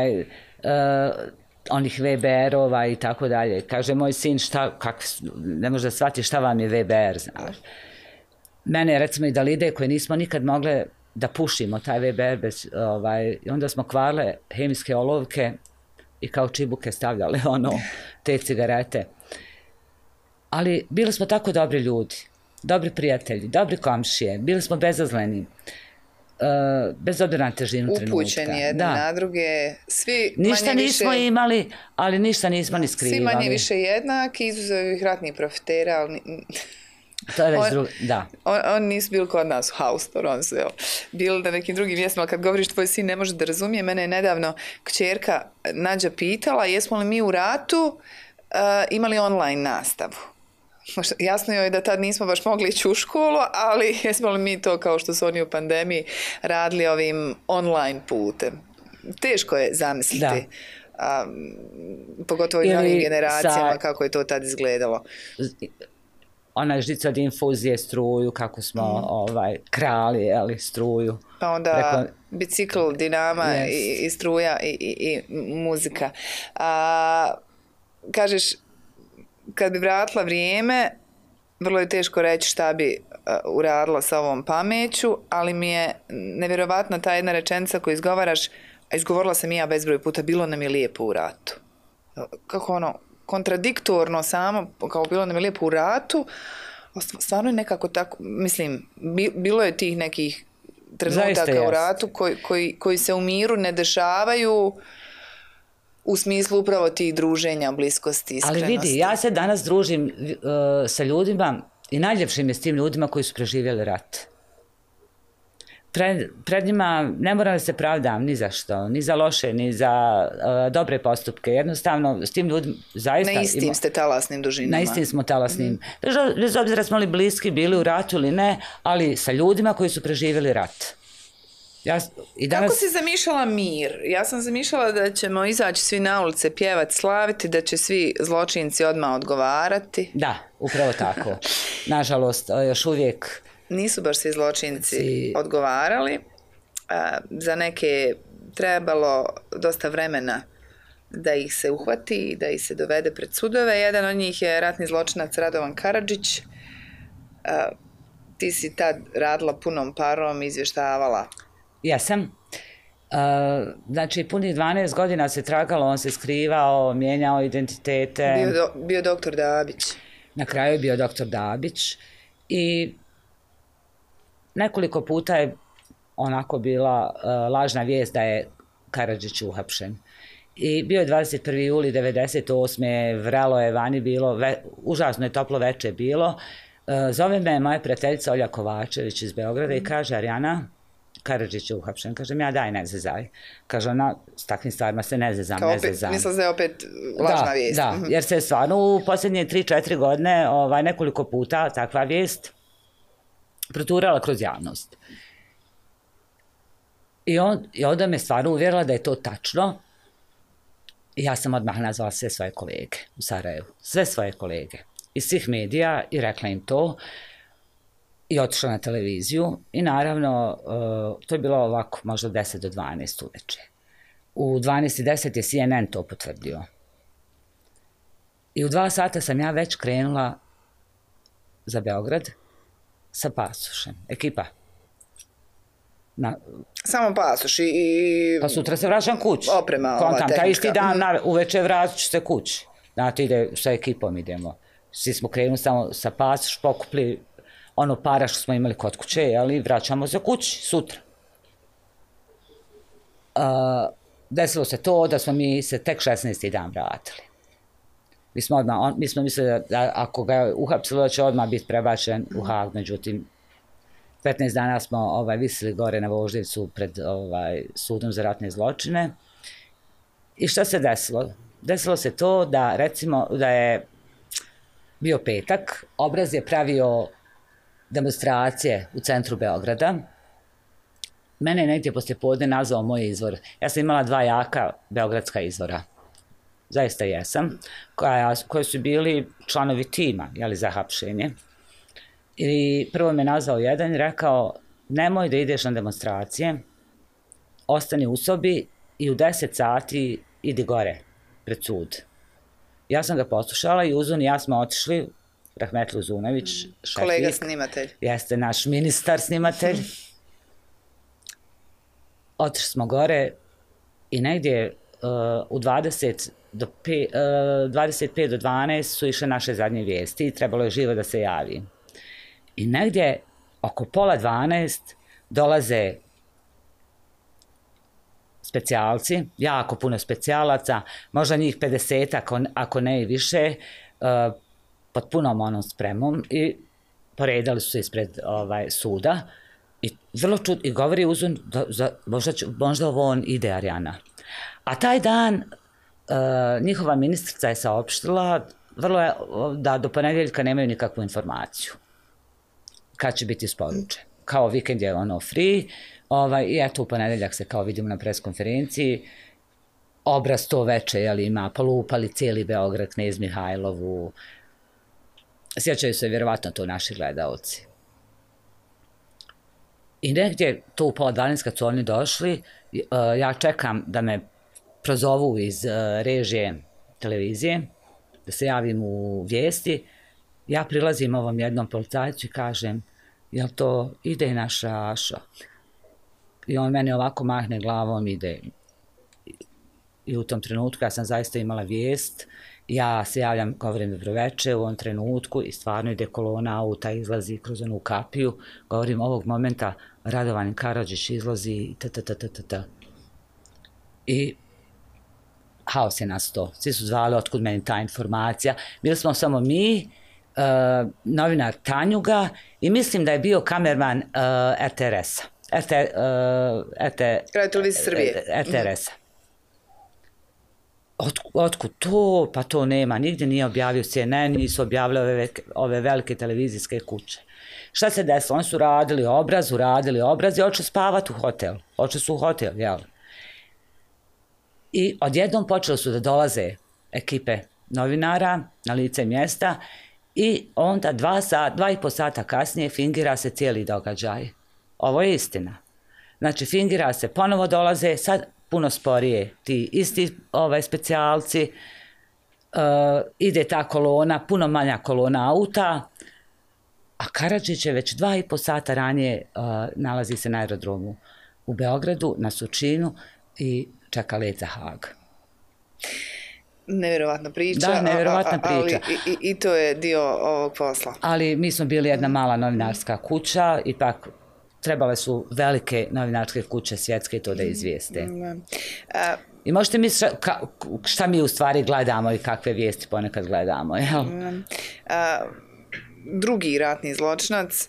onih VBR-ova i tako dalje. Kaže moj sin, ne može da shvati šta vam je VBR, znaš. Mene, recimo, i Dalide, koje nismo nikad mogle da pušimo taj VBR, i onda smo kvarle hemijske olovke i kao čibuke stavljale te cigarete. Ali bili smo tako dobri ljudi, dobri prijatelji, dobri komšije, bili smo bezazleni, bez obzira na težinu trenutka.
Upućeni jedni na druge, svi
ništa nismo imali, ali ništa nismo ni skrivali.
Svi manje više jednaki, izuzev ovih ratnih profitera, ali...
To je već drugo, da.
On nisu bili kod nas u Haustor, on su bili na nekim drugim mjestima, ali kad govoriš tvoj sin ne može da razumije, mene je nedavno kćerka Nađa pitala jesmo li mi u ratu imali online nastavu. Jasno je da tad nismo baš mogli ići u školu, ali jesmo li mi to kao što su oni u pandemiji radili ovim online putem. Teško je zamisliti, pogotovo i novim generacijama kako je to tad izgledalo.
Ona je žica od infuzije, struju, kako smo krali, struju.
Pa onda bicikl, dinama i struja i muzika. Kažeš, kad bi vratila vrijeme, vrlo je teško reći šta bi uradila sa ovom pameću, ali mi je nevjerovatna ta jedna rečenica koju izgovaraš, a izgovorila sam i ja bezbroj puta, bilo nam je lijepo u ratu. Kako kontradiktorno samo, kao bilo nam je lijepo u ratu, stvarno je nekako tako, mislim, bilo je tih nekih trenutaka u ratu koji se u miru ne dešavaju u smislu upravo tih druženja, bliskosti, iskrenosti.
Ali vidi, ja se danas družim sa ljudima i najljepšim je s tim ljudima koji su preživjeli rat. Pred njima ne moram da se pravdam ni za što, ni za loše, ni za dobre postupke. Jednostavno, s tim ljudima zaista...
Na istim ste talasnim dužinama.
Na istim smo talasnim. Bez obzira smo li bliski bili u ratu ili ne, ali sa ljudima koji su preživjeli rat.
Kako si zamišljala mir? Ja sam zamišljala da ćemo izaći svi na ulice, pjevati, slaviti, da će svi zločinci odmah odgovarati.
Da, upravo tako. Nažalost, još uvijek...
Nisu baš svi zločinci odgovarali. Za neke trebalo dosta vremena da ih se uhvati i da ih se dovede pred sudove. Jedan od njih je ratni zločinac Radovan Karadžić. Ti si tad radila punom parom, izvještavala.
Jesam. Znači, punih 12 godina se tragalo, on se skrivao, mijenjao identitete.
Bio doktor Dabić.
Na kraju je bio doktor Dabić i nekoliko puta je onako bila lažna vijest da je Karadžić uhapšen. I bio je 21. juli 1998. Vrelo je vani bilo, užasno je toplo veče bilo. Zove me moja prijateljica Olja Kovačević iz Beograda i kaže, Arjana, Karadžić je uhapšen. Kažem, ja daj, ne zezaj. Kaže ona, s takvim stvarima se ne zezam, ne zezam.
Misla se opet lažna vijest.
Da, jer se stvarno u posljednje 3-4 godine nekoliko puta takva vijest proturala kroz javnost. I onda me stvarno uvjerila da je to tačno. I ja sam odmah nazvala sve svoje kolege u Sarajevu. Sve svoje kolege iz svih medija i rekla im to. I otišla na televiziju i naravno to je bilo ovako možda 10 do 12 uveče. U 12:10 je CNN to potvrdio. I u 2 sata sam ja već krenula za Beograd sa pasošem. Ekipa.
Samo pasoš i...
Pa sutra se vraćam kući.
Oprema, ova tehnička.
Taj isti dan uveče vratit ću se kući. Znate, sa ekipom idemo. Svi smo krenuli samo sa pasoš, pokupili para što smo imali kod kuće, ali vraćamo se kući sutra. desilo se to da smo mi se tek 16. dan vratili. Mi smo mislili da ako ga uhapsilo da će odmah biti prebačen u Hag, međutim 15 dana smo visili gore na Voždivcu pred sudom za ratne zločine. I šta se desilo? Desilo se to da, recimo, da je bio petak, Obraz je pravio demonstracije u centru Beograda. Mene je negdje poslije podne nazvao moj izvor. Ja sam imala 2 jaka beogradska izvora. Zaista jesam. Koji su bili članovi tima, za hapšenje. I prvo me nazvao jedan i rekao, nemoj da ideš na demonstracije, ostani u sobi i u 10 sati idi gore pred sud. Ja sam ga poslušala i Uzun i ja smo otišli, Rahmetli Uzunović, Šefik.
Kolega snimatelj.
Jeste naš ministar snimatelj. Otišli smo gore i negdje u 25 do 12 su išle naše zadnje vijesti i trebalo je živo da se javi. I negdje oko pola 12 dolaze specijalci, jako puno specijalaca, možda njih 50, ako ne i više, pod punom onom spremom i poredali su se ispred suda i vrlo i govori Uzun, možda ovo on ide Arijana. A taj dan njihova ministrica je saopštila da do ponedjeljka nemaju nikakvu informaciju kad će biti isporučen. Kao vikend je free i eto u ponedjeljak se kao vidimo na preskonferenciji. Obraz to veče ima, polupali cijeli Beograd, Knez Mihajlovu. Sjećaju se vjerovatno to naši gledaoci. I negdje to u pola 12 kad su oni došli, ja čekam da me prozovu iz režije televizije, da se javim u vijesti. Ja prilazim ovom jednom policajcu i kažem, jel to ide naš Ašo? I on meni ovako mahne glavom, ide. I u tom trenutku ja sam zaista imala vijest. Ja se javljam, govorim dobroveče u ovom trenutku i stvarno ide kolona auta, izlazi kroz onu kapiju. Govorim ovog momenta Radovan Karadžić izlazi i I haos je nastao. Svi su zvali otkud meni ta informacija. Bili smo samo mi, novinar Tanjuga i mislim da je bio kamerman RTS-a.
Radio televizije Srbije.
RTS-a. Otkud to? Pa to nema. Nigdje nije objavio CNN, nisu objavile ove velike televizijske kuće. Šta se desilo? Oni su radili obraz i očeli spavati u hotel. Očeli su u hotel, jel? I odjednom počeli su da dolaze ekipe novinara na lice mjesta i onda 2,5 sata kasnije fingira se cijeli događaj. Ovo je istina. Znači, fingira se, ponovo dolaze, sad puno sporije ti isti specijalci, ide ta kolona, puno manja kolona auta, a Karadžić je već 2,5 sata ranije nalazi se na aerodromu u Beogradu, na Surčinu i čeka let za Hag.
Nevjerovatna priča.
Da, nevjerovatna priča.
Ali i to je dio ovog posla.
Ali mi smo bili jedna mala novinarska kuća, ipak trebale su velike novinarske kuće svjetske to da izvijeste. I možete misliti šta mi u stvari gledamo i kakve vijesti ponekad gledamo, jel?
Drugi ratni zločinac,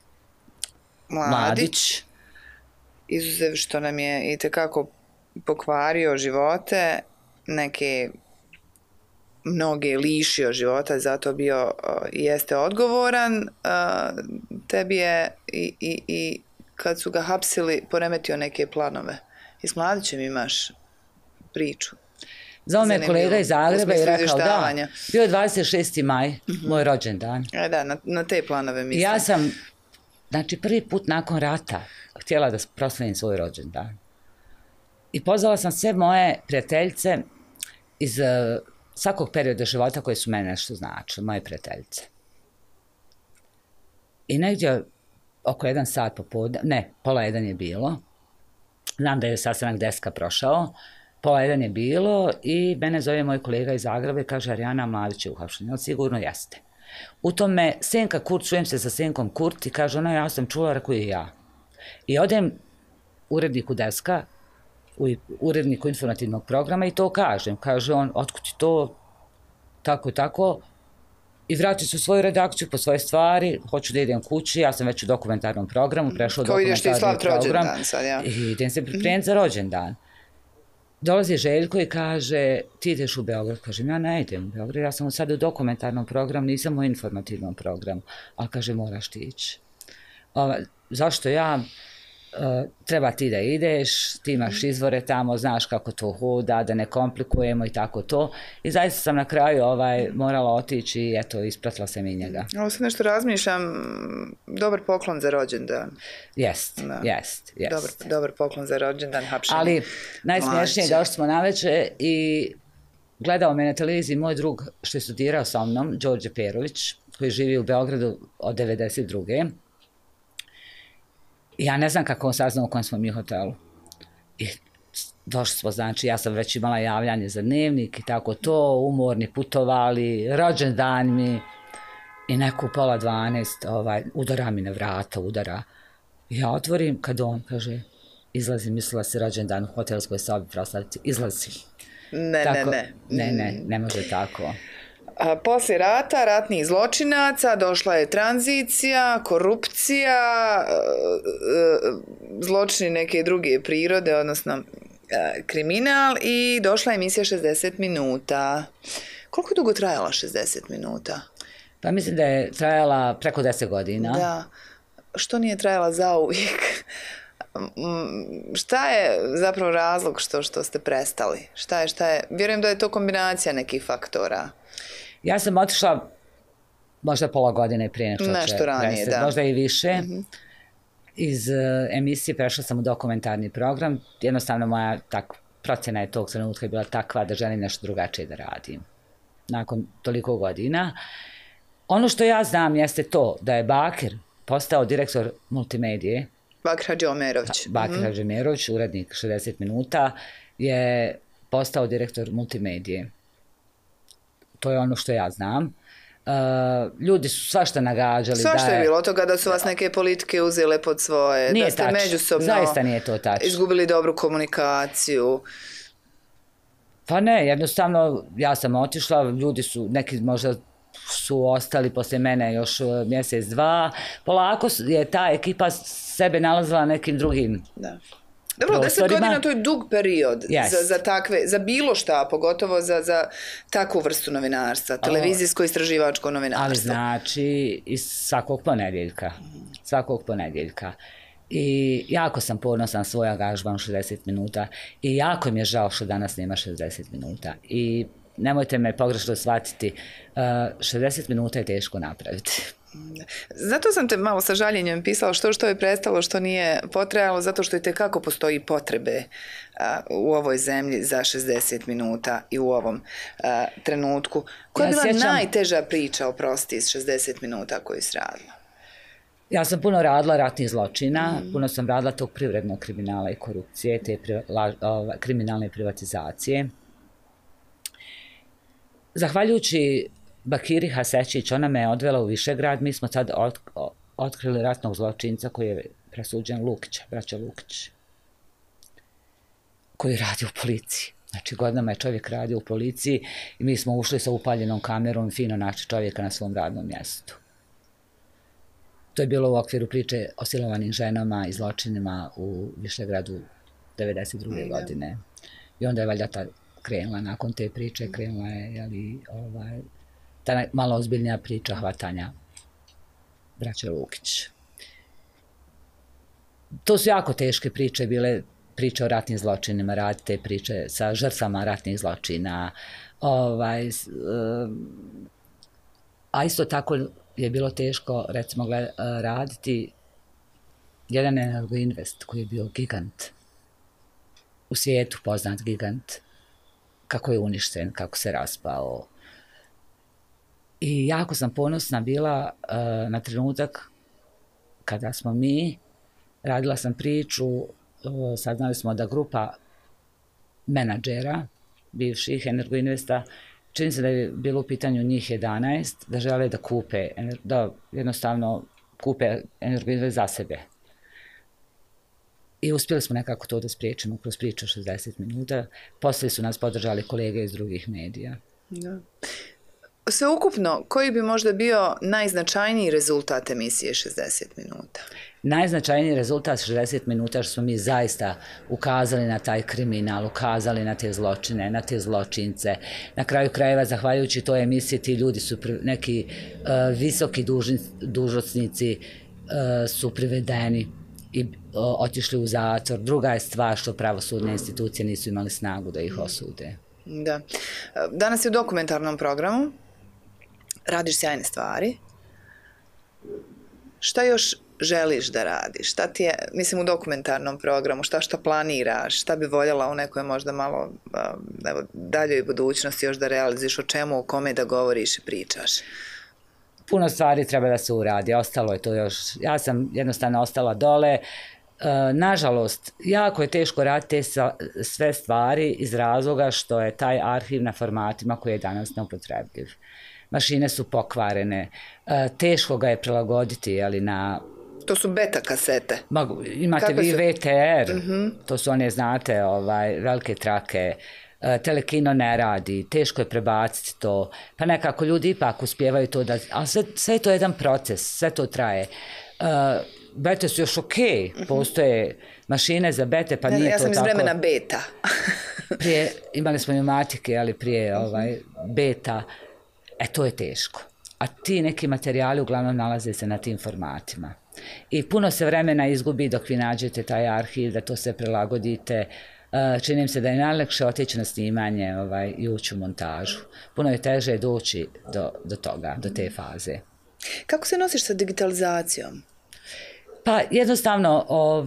Mladić, izuzev što nam je itekako pokvario živote, neke mnoge lišio života, zato bio i jeste odgovoran. Tebi je i kad su ga hapsili poremetio neke planove. I s Mladićem imaš priču.
Zvao me kolega iz Zagreba i rekao da, bio je 26. maj, moj rođendan.
Da, na te planove mislim.
I ja sam, znači prvi put nakon rata htjela da proslavim svoj rođendan. I pozvala sam sve moje prijateljice iz svakog perioda života koje su mene nešto značile, moje prijateljice. I negdje oko 1 sat popodne, ne, pola 1 je bilo, znam da je sastanak deska prošao, pola 1 je bilo i mene zove moj kolega iz Zagreba i kaže Arijana, Mladić je uhapšen, ali sigurno jeste. U tome Senka Kurt, čujem se sa Senkom Kurt i kaže ona, ja sam čula, rekao i ja. I odem uredniku deska u uredniku informativnog programa i to kažem. Kaže on, otkud ti to, tako i tako, i vraću se u svoju redakciju po svoje stvari, hoću da idem kući, ja sam već u dokumentarnom programu, prešao u dokumentarni program i idem se pripremiti za rođendan. Dolazi Željko i kaže, ti ideš u Beograd. Kažem, ja ne idem u Beograd, ja sam sad u dokumentarnom programu, nisam u informativnom programu. Ali kaže, moraš ti ići. Zašto ja? Treba ti da ideš, ti imaš izvore tamo, znaš kako to hoda, da ne komplikujemo i tako to. I zaista sam na kraju morala otići i eto, ispratila sam i njega.
Ovo sad nešto razmišljam, dobar poklon za rođendan.
Jest.
Dobar poklon za rođendan, hapšenje.
Ali najsmiješnije došli smo naveče i gledao me na televiziji moj drug što je studirao sa mnom, Đorđe Perović, koji živi u Beogradu od 92. Ja ne znam kako on saznao u kojem smo mi hotelu. I došli smo, znači, ja sam već imala javljanje za dnevnik i tako to, umorni, putovali, rođendan mi i neko u 11:30 udara mi na vrata, udara. Ja otvorim, kad on kaže, izlazi, mislila se rođendan u hotelskoj sobi proslaviti, izlazi. Ne može tako.
Poslije rata, ratnih zločinaca, došla je tranzicija, korupcija, zločini neke druge prirode, odnosno kriminal i došla je emisija 60 minuta. Koliko je dugo trajala 60 minuta?
Pa mislim da je trajala preko 10 godina.
Da. Što nije trajala zauvijek? Šta je zapravo razlog što ste prestali? Šta je? Vjerujem da je to kombinacija nekih faktora.
Ja sam otišla možda pola godine prije
nešto ranije, da.
Možda i više. Iz emisije prešla sam u dokumentarni program. Jednostavno moja procjena je tog trenutka bila takva da želim nešto drugačije da radim. Nakon toliko godina. Ono što ja znam jeste to da je Bakir postao direktor multimedije.
Bakir Hadžiomerović.
Bakir Hadžiomerović, urednik 60 minuta, je postao direktor multimedije. To je ono što ja znam. Ljudi su svašta nagađali.
Svašta je bilo od toga da su vas neke politike uzele pod svoje, da ste međusobno
zaista nije to tačno.
Izgubili dobru komunikaciju.
Pa ne, jednostavno ja sam otišla, ljudi su, neki možda su ostali poslije mene još mjesec, dva. Polako je ta ekipa sebe nalazila nekim drugim. Da.
Dobro, 10 godina to je dug period za bilo šta, pogotovo za takvu vrstu novinarstva, televizijsko istraživačko novinarstvo.
Ali znači iz svakog ponedjeljka. I jako sam ponosan svoj angažman 60 minuta i jako mi je žao što danas nema 60 minuta. I nemojte me pogrešno shvatiti, 60 minuta je teško napraviti.
Zato sam te malo sa žaljenjem pisala što je prestalo, što nije potrajalo, zato što i tekako postoji potrebe u ovoj zemlji za 60 minuta i u ovom trenutku. Koja je bila najteža priča, oprosti, iz 60 minuta koju si radila?
Ja sam puno radila ratnih zločina, puno sam radila tog privrednog kriminala i korupcije, te kriminalne privatizacije. Zahvaljujući Bakiri Hasečić, ona me je odvela u Višegrad, mi smo sad otkrili ratnog zločinca koji je presuđen Lukića, braća Lukić, koji radi u policiji. Znači, godinama je čovjek radio u policiji i mi smo ušli sa upaljenom kamerom i fino našli čovjeka na svom radnom mjestu. To je bilo u okviru priče o silovanim ženama i zločinima u Višegradu 92. godine. I onda je valjda krenula, nakon te priče krenula je, ta malo ozbiljnija priča hvatanja braće Lukić. To su jako teške priče bile, priče o ratnim zločinima, radite priče sa žrtvama ratnih zločina. A isto tako je bilo teško, recimo, raditi jedan Energoinvest koji je bio gigant, u svijetu poznat gigant, kako je uništen, kako se raspao. I jako sam ponosna bila na trenutak kada smo radila sam priču, saznali smo da grupa menadžera, bivših Energoinvesta, čini se da je bilo u pitanju njih 11, da žele da jednostavno kupe Energoinvest za sebe. I uspjeli smo nekako to da spriječimo kroz priču 60 minuta. Poslije su nas podržali kolege iz drugih medija.
Da. Sveukupno, koji bi možda bio najznačajniji rezultat emisije 60 minuta?
Najznačajniji rezultat 60 minuta što smo mi zaista ukazali na taj kriminal, ukazali na te zločine, na te zločince. Na kraju krajeva, zahvaljujući toj emisiji, ti ljudi su neki visoki dužnosnici su privedeni i otišli u zatvor. Druga je stvar što pravosudne institucije nisu imali snagu da ih osude.
Da. Danas je u dokumentarnom programu, radiš sjajne stvari. Šta još želiš da radiš? Šta ti je, mislim, u dokumentarnom programu, šta planiraš, šta bi voljela u nekoj možda malo daljoj budućnosti još da realizuješ, o čemu, o kome da govoriš i pričaš?
Puno stvari treba da se uradi, ostalo je to još. Ja sam jednostavno ostala dole. Nažalost, jako je teško raditi sve stvari iz razloga što je taj arhiv na formatima koji je danas neupotrebljiv. Mašine su pokvarene, teško ga je prilagoditi, ali na...
To su beta kasete.
Imate vi VTR, to su one, znate, velike trake, telekino ne radi, teško je prebaciti to, pa nekako ljudi ipak uspijevaju to da... Ali sve je to jedan proces, sve to traje. Bete su još okej, postoje mašine za bete, pa nije to tako...
Ja sam iz vremena beta.
Prije, imali smo pneumatike, ali prije beta, to je teško. A ti neki materijali uglavnom nalaze se na tim formatima. I puno se vremena izgubi dok vi nađete taj arhiv, da to sve prilagodite. Činim se da je najlakše otići na snimanje i ući u montažu. Puno je teže doći do toga, do te faze.
Kako se nosiš sa digitalizacijom?
Pa jednostavno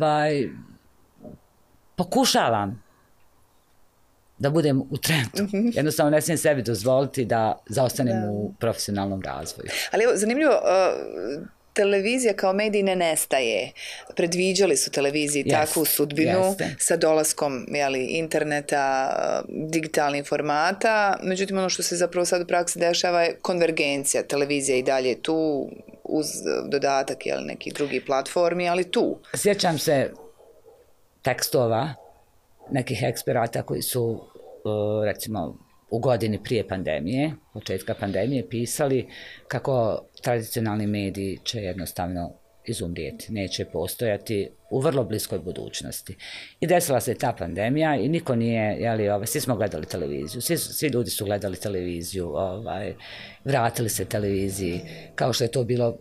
pokušavam da budem u trendu. Jednostavno ne smijem sebi dozvoliti da zaostanem u profesionalnom razvoju.
Ali evo, zanimljivo, televizija kao medij ne nestaje. Predviđali su televiziji takvu sudbinu sa dolaskom interneta, digitalnih formata. Međutim, ono što se zapravo sad u praksi dešava je konvergencija. Televizija i dalje tu uz dodatak nekih drugih platformi, ali tu.
Sjećam se tekstova nekih eksperata koji su, recimo, u godini prije pandemije, početka pandemije, pisali kako tradicionalni mediji će jednostavno izumrijeti, neće postojati u vrlo bliskoj budućnosti. I desila se ta pandemija i niko nije, svi smo gledali televiziju, svi ljudi su gledali televiziju, vratili se televiziji, kao što je to bilo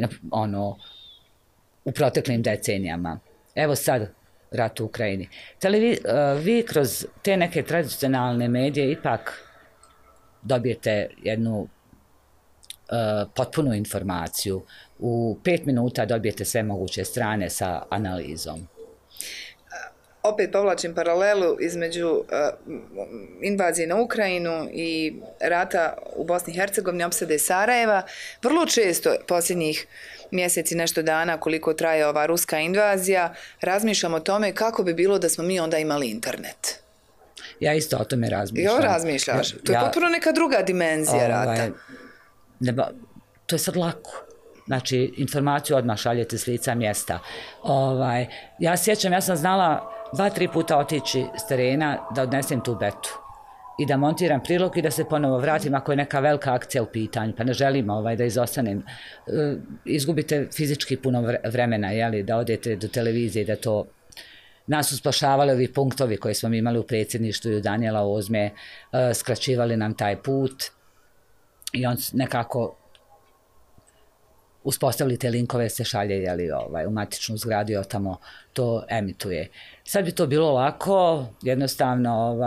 u proteklim decenijama. Evo sad, rat u Ukrajini. Vi kroz te neke tradicionalne medije ipak dobijete jednu potpunu informaciju. U 5 minuta dobijete sve moguće strane sa analizom.
Opet povlačim paralelu između invazije na Ukrajinu i rata u Bosni i Hercegovini, opsade Sarajeva. Vrlo često posljednjih mjeseci, nešto dana, koliko traje ova ruska invazija, razmišljam o tome kako bi bilo da smo mi onda imali internet.
Ja isto o tome razmišljam.
Jo, razmišljaš? To je potpuno neka druga dimenzija rata.
To je sad lako. Znači, informaciju odmah šaljete s lica mjesta. Ja sjećam, ja sam znala 2-3 puta otići s terena da odnesem tu betu i da montiram prilog i da se ponovo vratim ako je neka velika akcija u pitanju, pa ne želim da izostanem. Izgubite fizički puno vremena, da odete do televizije i da to... Nas su spašavali ovi punktovi koje smo imali u predsjedništvu i u Danijela Ozme, skraćivali nam taj put i on nekako uspostavili te linkove, se šalje u matičnu zgradu i tamo to emituje. Sad bi to bilo lako, jednostavno,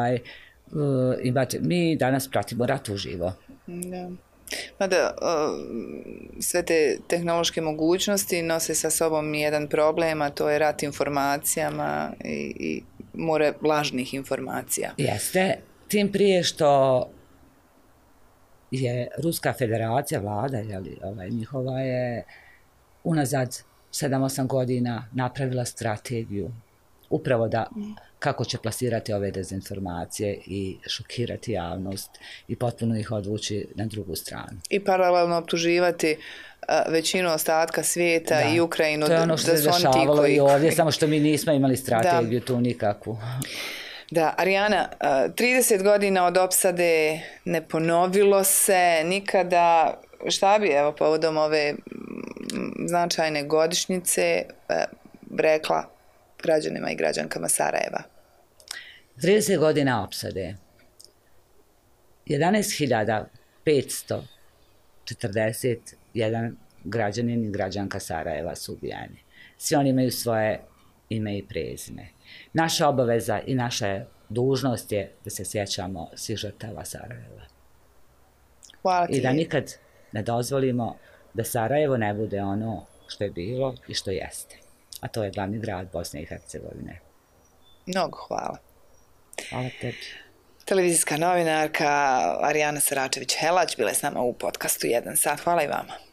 mi danas pratimo rat uživo.
Da. Mada sve te tehnološke mogućnosti nose sa sobom jedan problem, a to je rat informacijama i more lažnih informacija.
Jeste, tim prije što je Ruska federacija, vlada, njihova je unazad 7-8 godina napravila strategiju upravo da kako će plasirati ove dezinformacije i šokirati javnost i potpuno ih odvući na drugu stranu.
I paralelno optuživati većinu ostatka svijeta i Ukrajinu.
To je ono što se dešavalo i ovdje, samo što mi nismo imali strategiju tu nikakvu.
Da, Arijana, 30 godina od opsade, ne ponovilo se nikada. Šta bi, evo, povodom ove značajne godišnjice rekla građanima i građankama Sarajeva?
30 godina opsade. 11.541 građanin i građanka Sarajeva su ubijeni. Svi oni imaju svoje ime i prezime. Naša obaveza i naša dužnost je da se sjećamo svih žrtava Sarajeva.
Hvala ti.
I da nikad ne dozvolimo da Sarajevo ne bude ono što je bilo i što jeste. A to je glavni grad Bosne i Hercegovine.
Mnogo hvala.
Hvala tebi.
Televizijska novinarka Arijana Saračević-Helać bila je s nama u podcastu 1 sat. Hvala i vama.